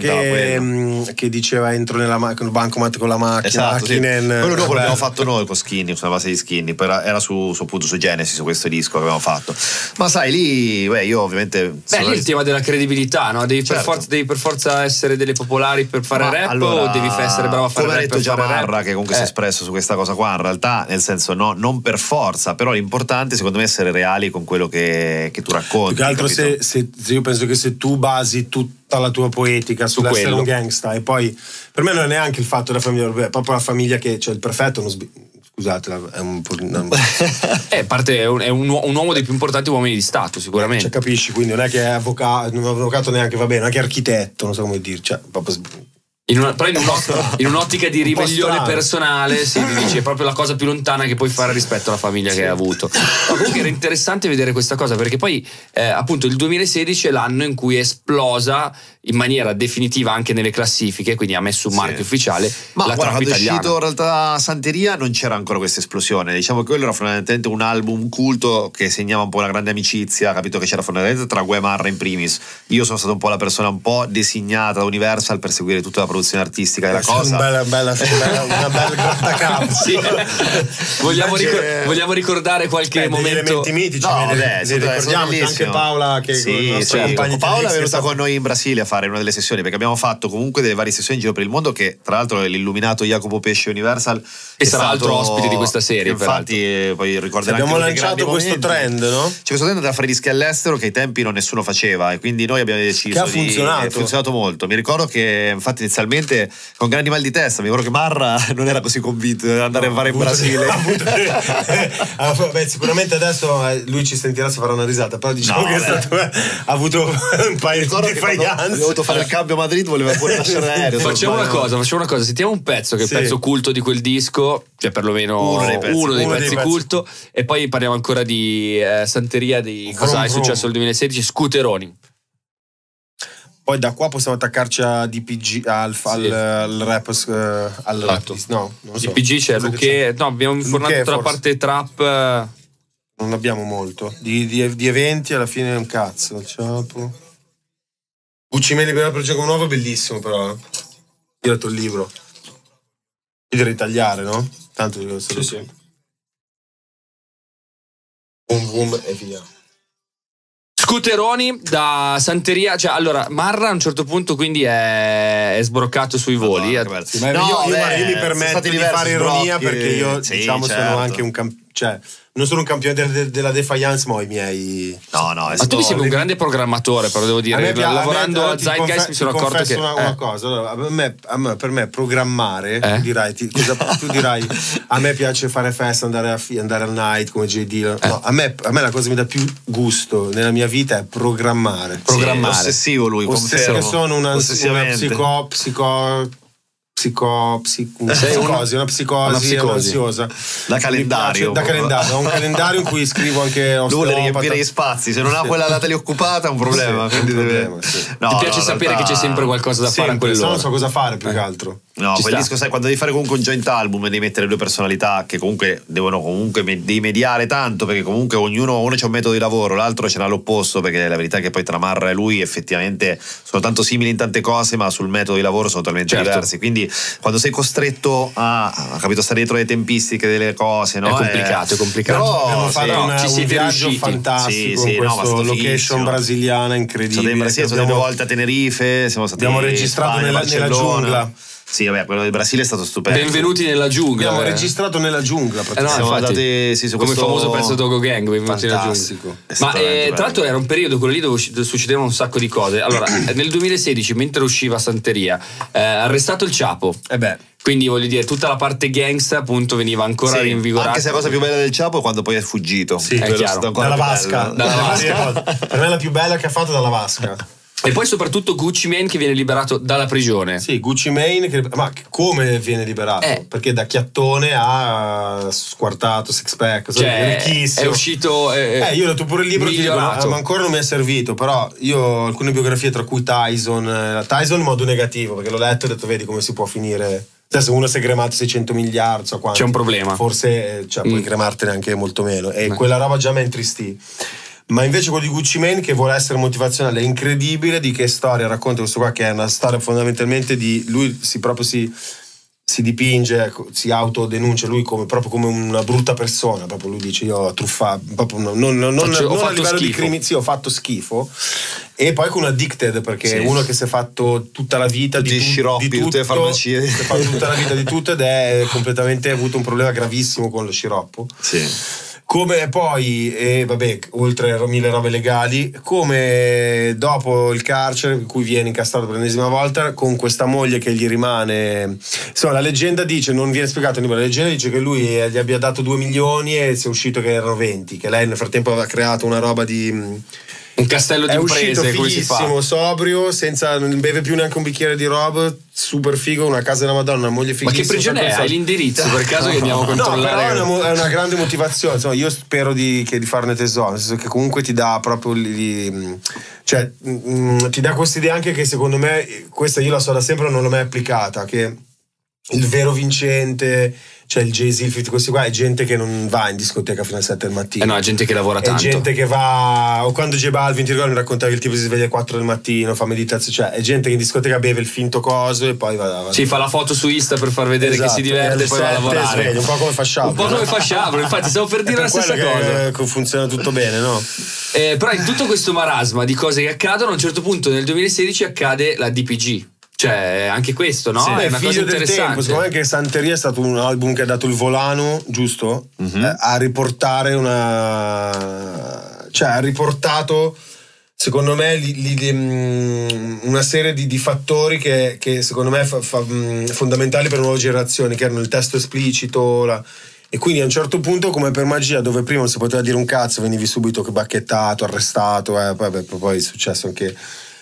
che diceva entro nella bancomat con la macchina. Esatto, quello dopo l'abbiamo fatto noi con Skinny, sulla base di Skinny, poi era su Genesi, su questo disco che abbiamo fatto. Ma sai, lì io ovviamente lì il tema della credibilità, no? Devi per forza essere delle popolari per fare rap, o devi essere bravo a fare rap? Come ha detto già Marra, che comunque si è espresso su questa cosa qua, in realtà, nel senso, no, non per forza, però l'importante secondo me è essere reali con quello che tu racconti. Più che altro se io penso che se tu basi tutta la tua poetica sull'essere un gangsta, e poi per me non è neanche il fatto della famiglia, è proprio la famiglia che, cioè il prefetto scusate, è un po'. È un uomo dei più importanti uomini di Stato, sicuramente. Cioè, capisci? Quindi non è che è avvocato neanche, va bene, anche architetto, non so come dire, cioè proprio. Però in un'ottica di ribellione personale, si dice, è proprio la cosa più lontana che puoi fare rispetto alla famiglia che hai avuto. Ma comunque era interessante vedere questa cosa, perché poi appunto il 2016 è l'anno in cui è esplosa in maniera definitiva anche nelle classifiche, quindi ha messo un marchio ufficiale. Ma la guarda, quando è italiana. uscito in realtà Santeria non c'era ancora questa esplosione, diciamo che quello era fondamentalmente un album culto che segnava un po' una grande amicizia, capito, che c'era fondamentalmente tra Gue e Marra in primis. Io sono stato un po' la persona un po' designata da Universal per seguire tutta la produzione artistica della cosa. Una bella grattacapo. Sì. Vogliamo ricordare qualche momento? Elementi mitici, ricordiamoci anche Paola, che Paola è venuta con noi in Brasile a fare una delle sessioni, perché abbiamo fatto comunque delle varie sessioni in giro per il mondo, che tra l'altro l'illuminato Jacopo Pesce Universal e sarà altro ospite di questa serie, infatti poi ricorderà. Abbiamo lanciato questo trend, no? C'è questo trend da fare dischi all'estero che ai tempi non nessuno faceva, e quindi noi abbiamo deciso che ha funzionato. È funzionato molto. Mi ricordo che infatti inizialmente inizialmente con grandi mal di testa. Mi ricordo che Marra non era così convinto di andare a fare in Brasile. Beh, sicuramente adesso lui ci sentirà, si farà una risata, però diciamo che ha avuto un paio di defiance. Ho dovuto fare il cambio a Madrid, voleva pure lasciare l'aereo. Facciamo una cosa, sentiamo un pezzo che è il pezzo culto di quel disco, cioè perlomeno uno dei pezzi culto, e poi parliamo ancora di Santeria, di cosa è successo nel 2016, Scooteroni. Poi da qua possiamo attaccarci a DPG, al rap, no, non lo so. DPG c'è Luque, no, abbiamo informato tutta la parte trap. Non abbiamo molto. Di eventi alla fine è un cazzo. Il Ciapo. Gucci Mane liberato per gioco nuovo, bellissimo però. Io ho letto il libro. Io direi tagliare, no? Tanto di questo. Sì. Boom boom e via. Scooteroni da Santeria, cioè allora Marra a un certo punto quindi è sbroccato sui voli. Io mi permetto di fare ironia perché io sono anche un cioè non sono un campione della defiance, ma ho i miei. Ma tu mi sembri un grande programmatore, però devo dire, lavorando a Zeitgeist mi sono accorto che una cosa. Allora, per me programmare, tu dirai a me piace fare festa, andare al night come JD. No, a me la cosa che mi dà più gusto nella mia vita è programmare. È ossessivo lui, confermo. Sono una psicosi ansiosa da calendario. Ho un calendario in cui scrivo anche vuole riempire gli spazi, se non ha quella data lì occupata è un problema, quindi ti piace sapere che c'è sempre qualcosa da fare a quell'ora, non so cosa fare più che altro. No, quel disco, sai, quando devi fare comunque un joint album e devi mettere due personalità che comunque devono devi mediare tanto, perché comunque uno c'ha un metodo di lavoro, l'altro ce n'ha l'opposto, perché la verità è che poi tra Marra e lui effettivamente sono tanto simili in tante cose, ma sul metodo di lavoro sono totalmente diversi, quindi quando sei costretto a stare dietro le tempistiche delle cose, no? È complicato. Però abbiamo fatto un viaggio fantastico con questa location brasiliana incredibile. Siamo stati 2 volte a Tenerife, abbiamo registrato nella giungla. Sì, vabbè, quello del Brasile è stato stupendo. Benvenuti nella giungla. Abbiamo registrato nella giungla, siamo andati come il famoso pezzo Dogo Gang, Benvenuti nella giungla. Ma tra l'altro era un periodo quello lì dove succedevano un sacco di cose. Allora, nel 2016, mentre usciva Santeria, arrestato il Ciapo. Quindi voglio dire, tutta la parte gangsta appunto veniva ancora rinvigorata. Anche se la cosa più bella del Ciapo è quando poi è fuggito. Sì, è chiaro. Dalla vasca. Per me è la più bella che ha fatto dalla vasca. E poi soprattutto Gucci Mane che viene liberato dalla prigione. Sì, Gucci Mane, ma come viene liberato? Perché da chiattone a squartato, six pack, ricchissimo. È uscito. Io ho letto pure il libro, ti dico, ma ancora non mi è servito. Però io ho alcune biografie, tra cui Tyson in modo negativo, perché l'ho letto e ho detto, vedi come si può finire. Se uno si è cremato 600 miliardi, so quanto, c'è un problema. Forse puoi cremartene anche molto meno. E quella roba già mi intristì. Ma invece quello di Gucci Mane, che vuole essere motivazionale, è incredibile di che storia racconta questo qua, che è una storia fondamentalmente di lui si dipinge, si autodenuncia lui proprio come una brutta persona, proprio lui dice io ho truffato, proprio non a livello di crimini, sì, ho fatto schifo. E poi con Addicted, perché è uno che si è fatto tutta la vita di sciroppi, di tutte le farmacie, si è fatto tutta la vita di tutto ed è completamente avuto un problema gravissimo con lo sciroppo. Come poi, oltre a 1000 robe legali, come dopo il carcere, in cui viene incastrato per l'ennesima volta, con questa moglie che gli rimane. Insomma, la leggenda dice, non viene spiegato, la leggenda dice che lui gli abbia dato 2 milioni e si è uscito che erano 20, che lei nel frattempo aveva creato una roba di... un castello di imprese, è uscito fighissimo, sobrio, senza, non beve più neanche un bicchiere di roba, super figo, una casa della Madonna, una moglie fighissima. Ma che prigione è? Hai l'indirizzo per caso che andiamo a controllare? No, però è una grande motivazione. Insomma, io spero di farne tesoro, nel senso che comunque ti dà proprio ti dà questa idea anche che secondo me, questa io la so da sempre, non l'ho mai applicata, che il vero vincente, cioè il Jay-Z, il 50, questi qua è gente che non va in discoteca fino alle 7 del mattino. No, è gente che lavora tanto. È gente che va, o quando J Balvin, ti ricordi, mi raccontava che il tipo si sveglia alle 4 del mattino, fa meditazione, cioè è gente che in discoteca beve il finto coso e poi va. Sì, fa la foto su Insta per far vedere che si diverte e poi va a lavorare. Sveglia, un po' come fa Sciabro. Un po' come fa Sciabro, infatti stavo per dire la stessa cosa. Che funziona tutto bene, no? Però in tutto questo marasma di cose che accadono, a un certo punto nel 2016 accade la DPG. Cioè, anche questo, no? È una cosa interessante. Tempo. Secondo me che Santeria è stato un album che ha dato il volano, giusto? A riportare ha riportato, secondo me una serie di fattori che secondo me fondamentali per le nuove generazioni, che erano il testo esplicito, e quindi a un certo punto, come per magia, dove prima non si poteva dire un cazzo, venivi subito bacchettato, arrestato, poi è successo anche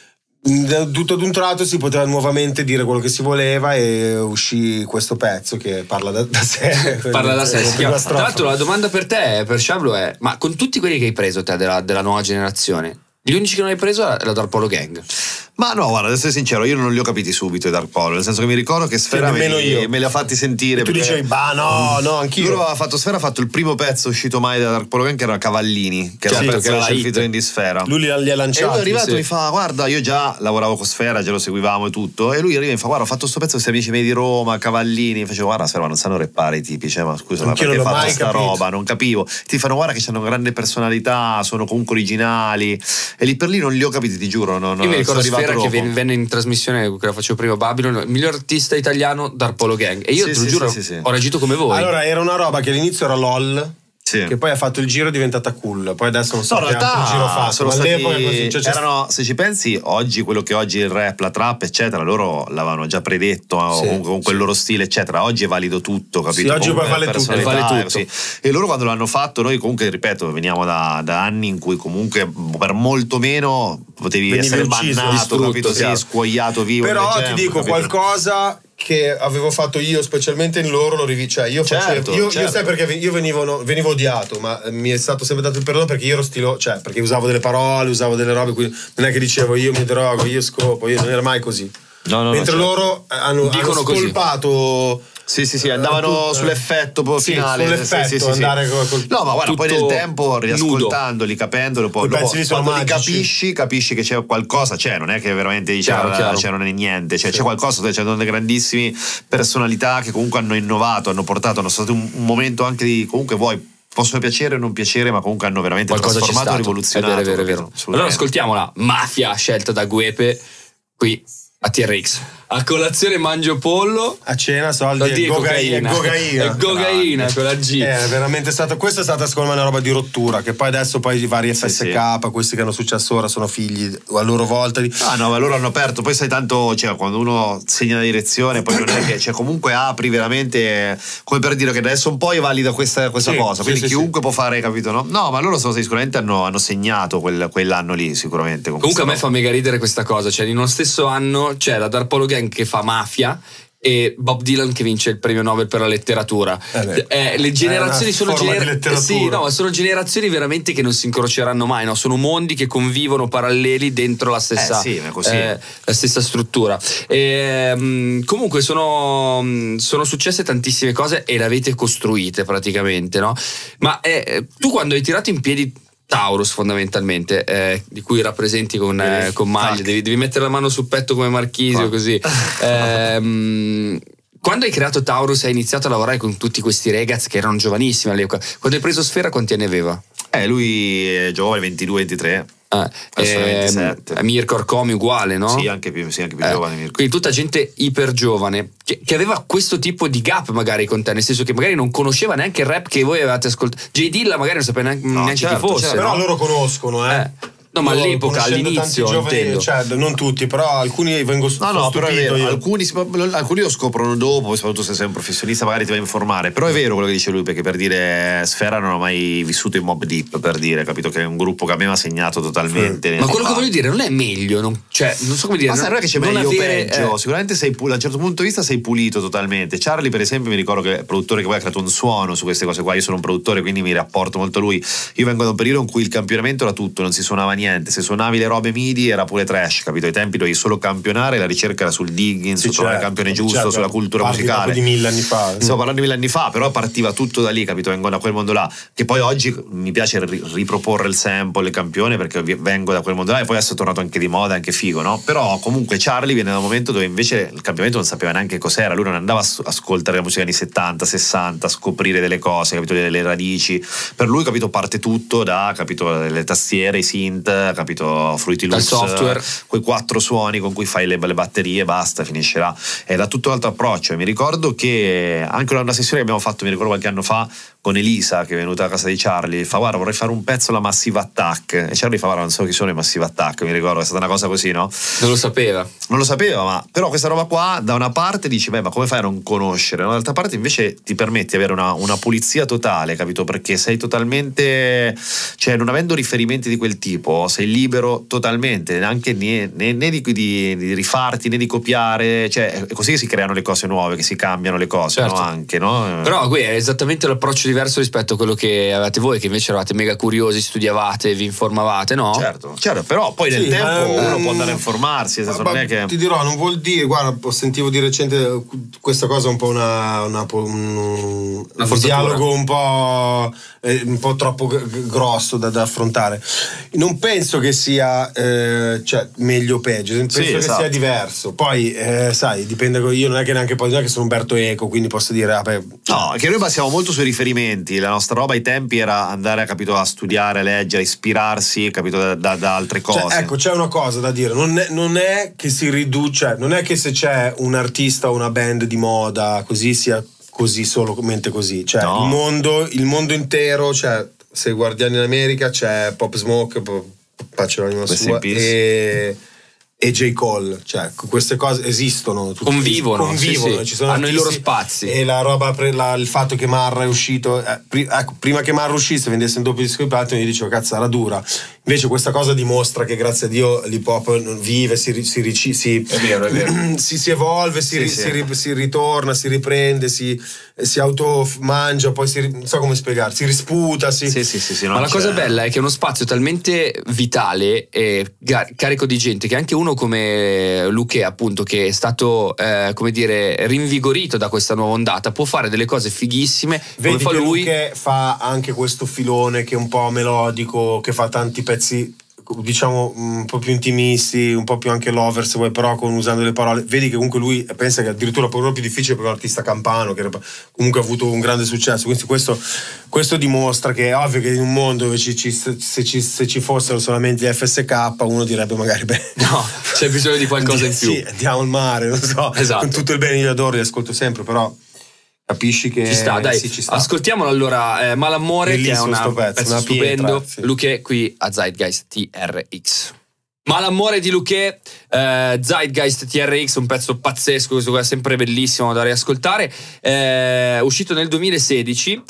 tutto ad un tratto, si poteva nuovamente dire quello che si voleva, e uscì questo pezzo che parla da sé. Parla da sé. Tra l'altro la domanda per te, per Sciablo, è: ma con tutti quelli che hai preso te della nuova generazione, gli unici che non hai preso è la Dark Polo Gang? Ma no, guarda, ad essere sincero, io non li ho capiti subito i Dark Polo, nel senso che mi ricordo che Sfera me li ha fatti sentire. E tu dicevi, no, anch'io. Sfera ha fatto il primo pezzo uscito mai da Dark Polo Gang, che era Cavallini, che era un pezzo che il featuring di Sfera. Lui li ha lanciati. E lui è arrivato e mi fa: guarda, io già lavoravo con Sfera, già lo seguivamo e tutto. E lui arriva e mi fa: guarda, ho fatto sto pezzo con questi amici miei di Roma, Cavallini. Facevo: guarda, Sfera, non sanno rappare i tipi, ma scusa, ma perché fanno sta roba? Non capivo. Ti fanno: guarda che hanno grande personalità, sono comunque originali. E lì per lì non li ho capiti, ti giuro. Io mi ricordo Sfera che venne in trasmissione che la facevo prima, Babylon, il miglior artista italiano, Dark Polo Gang, e io te lo giuro ho reagito come voi. Allora era una roba che all'inizio era LOL, che poi ha fatto il giro, è diventata cool, poi adesso non so che altro giro fa, sono stati, erano, se ci pensi, oggi quello che oggi è il rap, la trap eccetera, loro l'avevano già predetto, con quel loro stile eccetera. Oggi è valido tutto, capito? Sì, oggi poi vale tutto. Sì. E loro quando l'hanno fatto, noi comunque, ripeto, veniamo da anni in cui comunque per molto meno potevi essere bannato, capito? Sì, scuoiato vivo. Però ti dico, capito? Qualcosa che avevo fatto io, specialmente in loro, lo io sai perché io venivo odiato, ma mi è stato sempre dato il perdono perché io ero perché usavo delle parole, usavo delle robe, quindi non è che dicevo io mi drogo, io scopo, io non era mai così. Mentre loro hanno scolpato. Sì, andavano sull'effetto finale. Sull'effetto, andare no, ma guarda, poi nel tempo, riascoltandoli, capendolo, poi quando li capisci che c'è qualcosa, non è che veramente dici non è niente, c'è qualcosa, c'è delle grandissime personalità che comunque hanno innovato, hanno stato un momento anche di, comunque possono piacere o non piacere, ma comunque hanno veramente trasformato e rivoluzionato. È vero. Allora ascoltiamola, Mafia, scelta da Guepe, qui a TRX. A colazione mangio pollo, a cena soldi e cocaina. È cocaina con la G. È veramente stata, questa è stata secondo me una roba di rottura, che poi adesso i vari FSK, questi che hanno successo ora sono figli a loro volta no, ma loro hanno aperto, poi sai tanto, quando uno segna la direzione poi non è che comunque apri veramente, come per dire che adesso un po' è valida questa cosa, quindi chiunque può fare, capito, no? No, ma loro sicuramente hanno segnato quell'anno lì, sicuramente. Comunque a me fa mega ridere questa cosa, in uno stesso anno c'è la Dark Polo Gang che fa Mafia e Bob Dylan che vince il premio Nobel per la letteratura. Le generazioni sono generazioni veramente che non si incroceranno mai, no? Sono mondi che convivono paralleli dentro la stessa, la stessa struttura. Comunque sono successe tantissime cose e le avete costruite praticamente, no? Ma tu quando hai tirato in piedi Taurus, fondamentalmente, di cui rappresenti con maglia, devi mettere la mano sul petto come Marchisio, così. Quando hai creato Taurus hai iniziato a lavorare con tutti questi ragazzi che erano giovanissimi all'epoca. Quando hai preso Sfera quanti anni aveva? Lui è giovane, 22-23. Mirko Arcomi uguale, no? Sì, anche più giovane Mirko. Quindi tutta gente iper giovane che aveva questo tipo di gap magari con te, nel senso che magari non conosceva neanche il rap che voi avevate ascoltato. J Dilla magari non sapeva neanche chi fosse, no? Però loro conoscono, No, ma all'epoca, all'inizio, intendo. Non tutti, però alcuni vengo però è vero, alcuni lo scoprono dopo, soprattutto se sei un professionista magari ti va a informare, però è vero quello che dice lui, perché per dire Sfera non ho mai vissuto in Mobb Deep, per dire, capito, che è un gruppo che a me mi ha segnato totalmente. Ma quello che voglio dire non è meglio, non so come dire. Ma non è che c'è meglio o peggio, sicuramente sei da un certo punto di vista sei pulito totalmente. Charlie per esempio mi ricordo che è il produttore che poi ha creato un suono su queste cose qua, io sono un produttore quindi mi rapporto molto a lui. Io vengo da un periodo in cui il campionamento era tutto, non si suonava niente, se suonavi le robe midi era pure trash, capito? Ai tempi dovevi solo campionare, la ricerca era sul digging, su trovare il campione giusto, sulla cultura musicale. Di 1000 anni fa. Stiamo parlando di 1000 anni fa, però partiva tutto da lì, capito? Vengo da quel mondo là, che poi oggi mi piace riproporre il sample, il campione, perché vengo da quel mondo là e poi adesso è tornato anche di moda, anche figo, no? Però comunque Charlie viene da un momento dove invece il campionamento non sapeva neanche cos'era, lui non andava a ascoltare la musica anni 70, 60, a scoprire delle cose, capito? Delle radici. Per lui, capito, parte tutto da, capito, le tastiere, i synth, capito, Fruity Loops, software, quei 4 suoni con cui fai le batterie, basta, finisce là. È da tutto un altro approccio. E mi ricordo che anche una sessione che abbiamo fatto, mi ricordo qualche anno fa, con Elisa che è venuta a casa di Charlie, fa guarda vorrei fare un pezzo alla Massive Attack, e Charlie fa guarda non so chi sono i Massive Attack, mi ricordo, è stata una cosa così, no? Non lo sapeva, ma però questa roba qua da una parte dici beh ma come fai a non conoscere, dall'altra parte invece ti permette di avere una pulizia totale, capito? Perché sei totalmente, cioè non avendo riferimenti di quel tipo sei libero totalmente, anche né di rifarti né di copiare, cioè è così che si creano le cose nuove, che si cambiano le cose, certo. no? Anche, no? Però qui è esattamente l'approccio diverso rispetto a quello che avevate voi, che invece eravate mega curiosi, studiavate, vi informavate, no? Certo, però poi nel tempo uno può andare a informarsi, non è che... Ti dirò, non vuol dire, guarda, sentivo di recente questa cosa un po' un dialogo un po' troppo grosso da affrontare. Non penso che sia cioè meglio o peggio, penso che sia diverso. Poi sai, dipende, io non è che neanche poi non è che sono Umberto Eco, quindi posso dire vabbè, no, che noi passiamo molto sui riferimenti, la nostra roba ai tempi era andare capito, a studiare, leggere, ispirarsi, capito, da altre cose. Cioè, ecco, c'è una cosa da dire, non è che si riduce, non è che se c'è un artista o una band di moda così sia così solamente così, cioè no. il mondo intero, cioè se guardiamo in America c'è Pop Smoke, pace l'anima sua, e J. Cole, cioè queste cose esistono, convivono, sì. Ci sono hanno artisti, i loro spazi, e la roba il fatto che Marra è uscito prima che Marra uscisse vendesse un doppio disco di platino, io dicevo cazzo era dura, invece questa cosa dimostra che grazie a Dio l'hip hop vive, si evolve, si ritorna, si riprende, si automangia, poi non so come spiegarsi, si risputa, ma la cosa bella è che è uno spazio talmente vitale e carico di gente che anche uno come Luché, appunto, che è stato come dire rinvigorito da questa nuova ondata, può fare delle cose fighissime. Vedi come fa che lui, Luché fa anche questo filone che è un po' melodico, che fa tanti pezzi diciamo un po' più intimisti, un po' più anche lover se vuoi, però usando le parole. Vedi che comunque lui pensa che addirittura poi è più difficile per un artista campano che comunque ha avuto un grande successo, quindi questo dimostra che è ovvio che in un mondo dove se ci fossero solamente gli FSK uno direbbe magari beh no, c'è bisogno di qualcosa in più, sì, andiamo al mare, non so, esatto. Con tutto il bene io adoro, li ascolto sempre, però capisci che ci sta, dai, ci sta. Ascoltiamolo allora Malamore, bellissimo, che è un pezzo stupendo, pietra, sì. Luché qui a Zeitgeist TRX. Malamore di Luché, Zeitgeist TRX, un pezzo pazzesco, questo qua è sempre bellissimo da riascoltare, uscito nel 2016.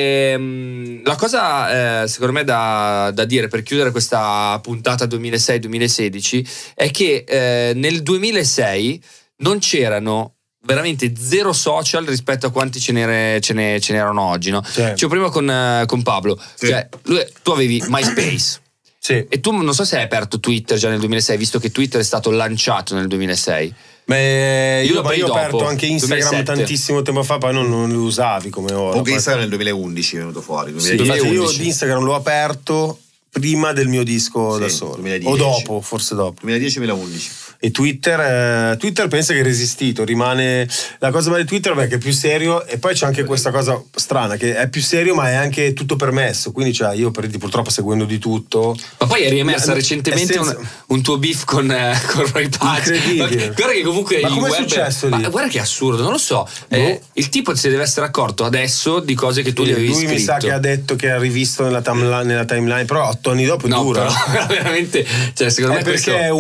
La cosa secondo me da dire per chiudere questa puntata 2006-2016 è che nel 2006 non c'erano veramente zero social rispetto a quanti ce n'erano oggi, no? Sì. Cioè prima con Pablo, sì. Cioè tu avevi MySpace. Sì. E tu non so se hai aperto Twitter già nel 2006, visto che Twitter è stato lanciato nel 2006. Beh, io ho aperto anche Instagram 2007. tantissimo tempo fa, poi non lo usavi come ora. Comunque Instagram nel 2011 è venuto fuori. Sì, io di Instagram l'ho aperto prima del mio disco da solo, 2010. o dopo, forse dopo. 2010-2011. E Twitter pensa che è resistito, rimane la cosa bella di Twitter perché è più serio, e poi c'è anche questa cosa strana che è più serio ma è anche tutto permesso, quindi cioè io purtroppo seguendo di tutto. Ma poi è riemersa recentemente un tuo beef con Roy Paz. Incredibile. Guarda che comunque ma il come web, è successo lì? ma guarda che è assurdo, non lo so. Il tipo si deve essere accorto adesso di cose che tu gli avevi lui scritto. mi sa che ha detto che ha rivisto nella timeline, però 8 anni dopo è dura. Però, veramente, cioè, secondo me perché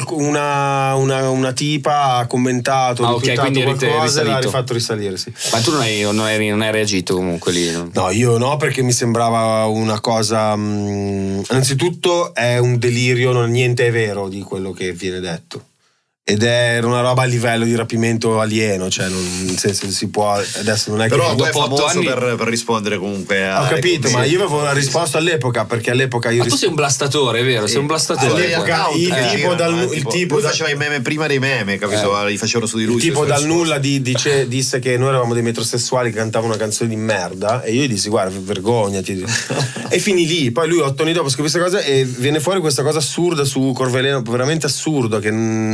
una tipa ha commentato, ok, quindi qualcosa e l'ha rifatto risalire, sì. Ma tu non hai reagito comunque lì? No, io no, perché mi sembrava una cosa innanzitutto è un delirio, niente è vero di quello che viene detto. Ed era una roba a livello di rapimento alieno, cioè nel senso si può adesso non è però che dopo dopo 8 anni per rispondere comunque a ho capito, ma io avevo risposto all'epoca perché all'epoca io tu sei un blastatore, è vero? Sei un blastatore. All'epoca il tipo faceva i meme prima dei meme, capito? Li facevano su di lui. Il tipo dal nulla disse che noi eravamo dei metrosessuali che cantavano una canzone di merda e io gli dissi guarda vergognati e finì lì. Poi lui 8 anni dopo scrive questa cosa e viene fuori questa cosa assurda su Corveleno, veramente assurdo, che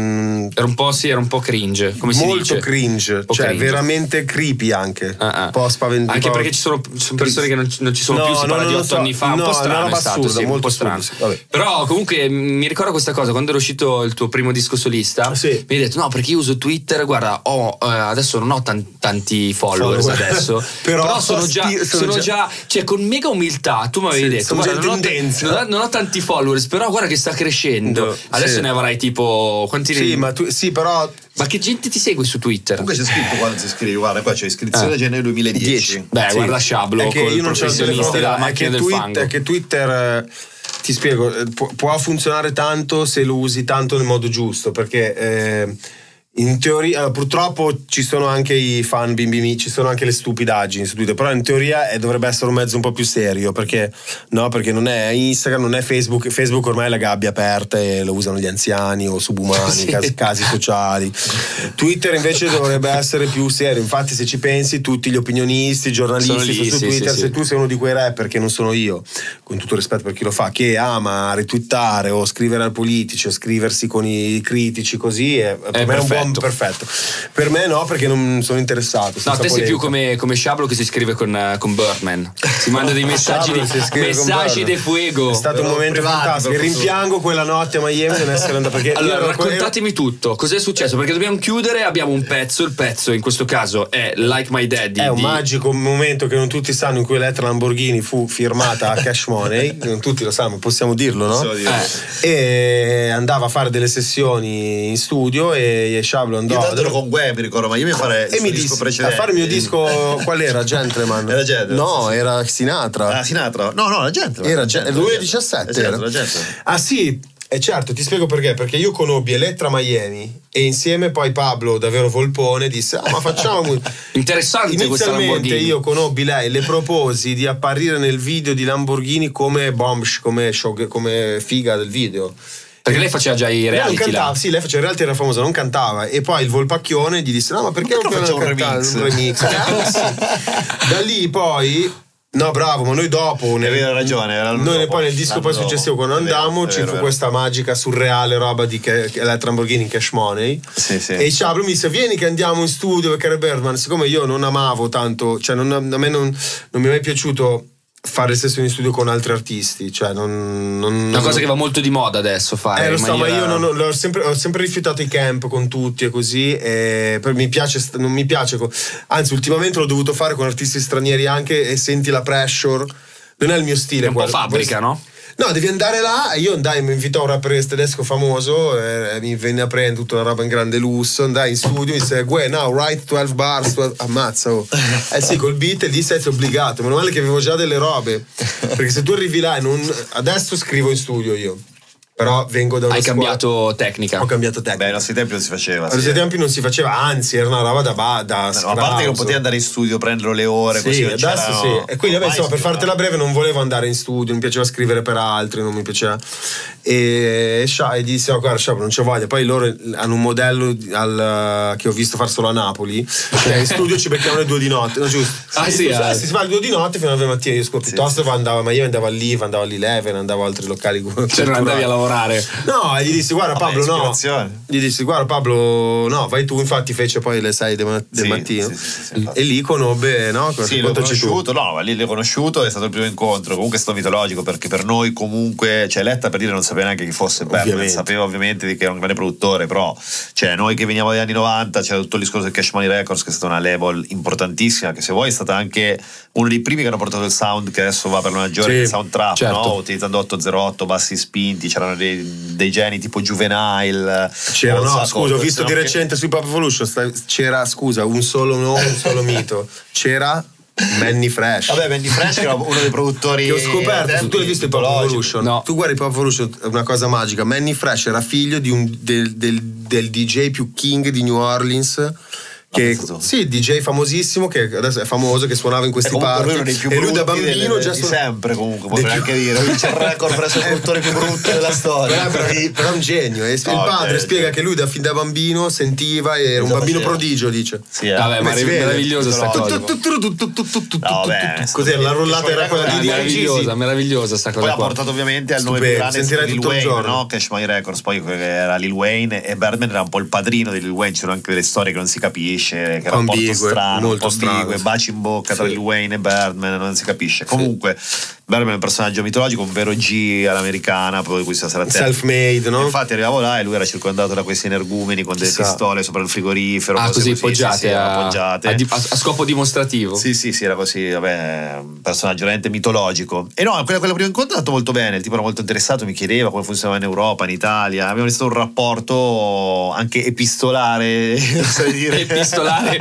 Era un po' cringe, come si dice? Molto cringe, cioè cringe. Veramente creepy anche. Un po' spaventato. Anche perché ci sono persone che non ci sono più, si parla di 8 anni fa, un po' strano è stato, assurda, sì, molto un po' strano. assurdo, sì. Però comunque mi ricordo questa cosa, quando era uscito il tuo primo disco solista, sì. mi hai detto no, perché io uso Twitter, guarda, adesso non ho tanti followers adesso, però sono già, cioè con mega umiltà tu mi avevi detto, guarda, non ho tanti followers, però guarda che sta crescendo. Adesso ne avrai tipo quanti però ma che gente ti segue su Twitter? Comunque c'è scritto quando si iscrive, guarda qua c'è iscrizione gennaio 2010. Beh, guarda Sciablo che col io non c'ho il professionista della macchina del fango. È che Twitter ti spiego, può funzionare tanto se lo usi tanto nel modo giusto, perché in teoria purtroppo ci sono anche i fan bimbi, ci sono anche le stupidaggini su Twitter, però in teoria dovrebbe essere un mezzo un po' più serio, perché non è Instagram, non è Facebook ormai è la gabbia aperta e lo usano gli anziani o subumani, casi sociali. Twitter invece dovrebbe essere più serio, infatti se ci pensi tutti gli opinionisti, i giornalisti su Twitter, se tu sei uno di quei rapper, che non sono io, con tutto rispetto per chi lo fa, che ama ritwittare o scrivere al politici o scriversi con i critici così, per me è un buon perfetto. Per me no, perché non sono interessato. No, te sei più come Sciablo che si scrive con Birdman. Si manda dei messaggi de fuego. È stato un momento fantastico. Rimpiango quella notte a Miami non essere andato, perché allora raccontatemi tutto. Cos'è successo? Perché dobbiamo chiudere, abbiamo un pezzo. Il pezzo in questo caso è Like My Daddy. È un magico momento che non tutti sanno, in cui l'Elettra Lamborghini fu firmata a Cash Money. Non tutti lo sanno, possiamo dirlo, no? E andava a fare delle sessioni in studio e Sciablo andò. Io tanto ero con Gue, mi ricordo, Miami a fare il disco precedente. A fare il mio disco, qual era? Gentleman? Era Gentleman. No, era Sinatra. Ah, Sinatra? No, era Gentleman. Era il 2017. Era Gentleman. Ah sì, e certo, ti spiego perché io conobbi Elettra Miami e insieme poi Pablo Davvero Volpone disse ma facciamo interessante questa Lamborghini. Inizialmente io conobbi lei, le proposi di apparire nel video di Lamborghini come come figa del video. Perché lei faceva già i reality, non cantava, sì, lei faceva il reality, era famosa, non cantava. E poi il Volpacchione gli disse no, ma perché non facciamo un remix? Da lì poi no, bravo, ma noi dopo avevi ragione, noi poi nel disco poi successivo quando andammo ci fu questa magica surreale roba di Elettra Lamborghini in Cash Money. E Sciablo mi disse vieni che andiamo in studio perché era Birdman. Siccome io non amavo tanto, cioè a me non mi è mai piaciuto fare sessioni in studio con altri artisti, cioè una cosa che va molto di moda adesso fare. Lo so, ma io ho sempre rifiutato i camp con tutti e così, e non mi piace, anzi ultimamente l'ho dovuto fare con artisti stranieri anche, e senti la pressure, non è il mio stile. È un po' fabbrica, no? No, devi andare là, e io andai, mi invitò un rapper tedesco famoso, mi venne a prendere tutta una roba in grande lusso, andai in studio, mi disse Gue, now write 12 bars, ammazza, oh. Sì, col beat, e lì sei obbligato, meno male che avevo già delle robe, perché se tu arrivi là adesso scrivo in studio io, però vengo da una scuola. Cambiato tecnica. Ho cambiato tecnica. Beh, ai nostri tempi non si faceva. Ai nostri tempi non si faceva, anzi era una roba da a parte che non potevi andare in studio, prenderlo le ore, così. Adesso sì. E quindi insomma, per fartela breve, non volevo andare in studio, mi piaceva scrivere per altri, non mi piaceva. E disse guarda Sciablo, non c'è voglia. Poi loro hanno un modello che ho visto far solo a Napoli, cioè in studio ci beccavano le 2 di notte, no, giusto? Si fa le 2 di notte fino alle 9 mattina. Io piuttosto andavo a Miami, andavo all'Eleven, andavo a altri locali. Cioè non andavi a lavorare. No, e gli dissi guarda Pablo no, vai tu. Infatti fece poi le 6 del mattino e lì conobbe, no? Sì, l'ho conosciuto, lì l'ho conosciuto, è stato il primo incontro. Comunque è stato mitologico, perché per noi comunque, cioè Letta per dire non sapeva neanche chi fosse Birdman, sapeva ovviamente che era un grande produttore, però cioè noi che veniamo dagli anni 90 c'era tutto il discorso del Cash Money Records, che è stata una label importantissima, che se vuoi è stata anche uno dei primi che hanno portato il sound che adesso va per la maggiore, il sound trap, certo. No? Utilizzando 808, bassi spinti, c'erano dei geni tipo Juvenile. Ho visto di recente sui Pop Evolution, c'era, un solo mito, c'era Manny Fresh. Vabbè, Manny Fresh era uno dei produttori che ho scoperto. Tu hai visto i Pop Evolution? No. Tu guardi i Pop Evolution, è una cosa magica. Manny Fresh era figlio del DJ più king di New Orleans, Sì, DJ famosissimo, che adesso è famoso, che suonava in questi party. E lui da bambino già sempre, comunque, potrei anche dire. Vince il record per essere il produttore più brutto della storia. Però è un genio. E il padre spiega che lui fin da bambino sentiva e era un bambino prodigio, dice. Sì, vabbè, ma è meravigliosa sta cosa. Cos'è? La rullata era quella di meravigliosa sta cosa. Poi ha portato ovviamente al nome più grande di Lil Wayne, no? Cash Money Records, poi era Lil Wayne e Birdman era un po' il padrino di Lil Wayne. C'erano anche delle storie che non si capisce, che era un po' strano, molto ambigue, baci in bocca tra Lil Wayne e Birdman, non si capisce. Comunque Birdman è un personaggio mitologico, un vero G all'americana, poi di cui sarà self-made, no? Infatti arrivavo là e lui era circondato da questi energumeni con delle pistole sopra il frigorifero, così poggiate, appoggiate a scopo dimostrativo. Sì, era così, vabbè, un personaggio veramente mitologico. E no, quella prima incontro è andato molto bene, il tipo era molto interessato, mi chiedeva come funzionava in Europa, in Italia. Abbiamo iniziato un rapporto anche epistolare, sai dire. Epistolare,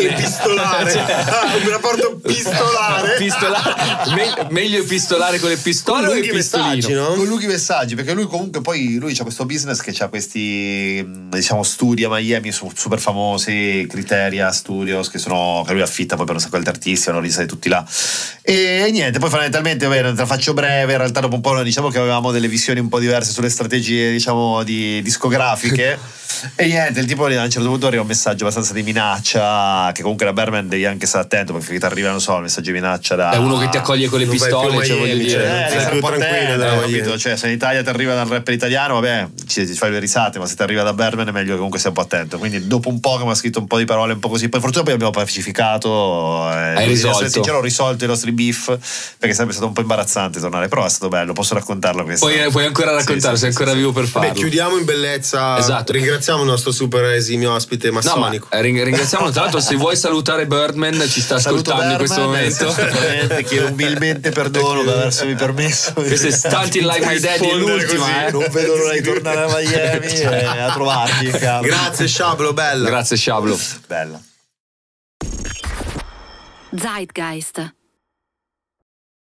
un rapporto pistolare. Meglio epistolare con le pistole o messaggi, no? Con lunghi messaggi, perché lui comunque poi c'ha questo business che c'ha questi, diciamo, studi a Miami super famosi, Criteria Studios, che lui affitta poi per un sacco di artisti, hanno risali tutti là. E niente, poi fondamentalmente, te la faccio breve, in realtà dopo un po' diciamo che avevamo delle visioni un po' diverse sulle strategie, diciamo, discografiche. E niente, il tipo a un certo punto arriva un messaggio abbastanza di minaccia, che comunque da Birdman devi anche stare attento, perché ti arriva, non so, il messaggio di minaccia da... È uno che ti accoglie con le pistole, cioè voglio dire... sei più tranquillo, capito? Cioè, se in Italia ti arriva dal rapper italiano, vabbè, ti fai le risate, ma se ti arriva da Birdman è meglio che comunque stai un po' attento. Quindi dopo un po' che mi ha scritto un po' di parole un po' così, poi fortuna poi abbiamo pacificato, hai risolto. Sincero, ho risolto i nostri beef, perché sarebbe stato un po' imbarazzante tornare, però è stato bello, posso raccontarlo questo. Puoi ancora raccontarlo, sei ancora vivo per farlo. Beh, chiudiamo in bellezza. Esatto. Ringraziamo il nostro super esimio ospite massonico. No, ringraziamo, tra l'altro, se vuoi salutare Birdman, ci sta ascoltando in questo momento. Chiedo umilmente perdono per avermi permesso. Questo è Stunting Like My Daddy, è l'ultima, Non vedo l'ora di tornare a Miami e a trovarti. Grazie Sciablo, bella. Grazie Sciablo. Bella. Zeitgeist.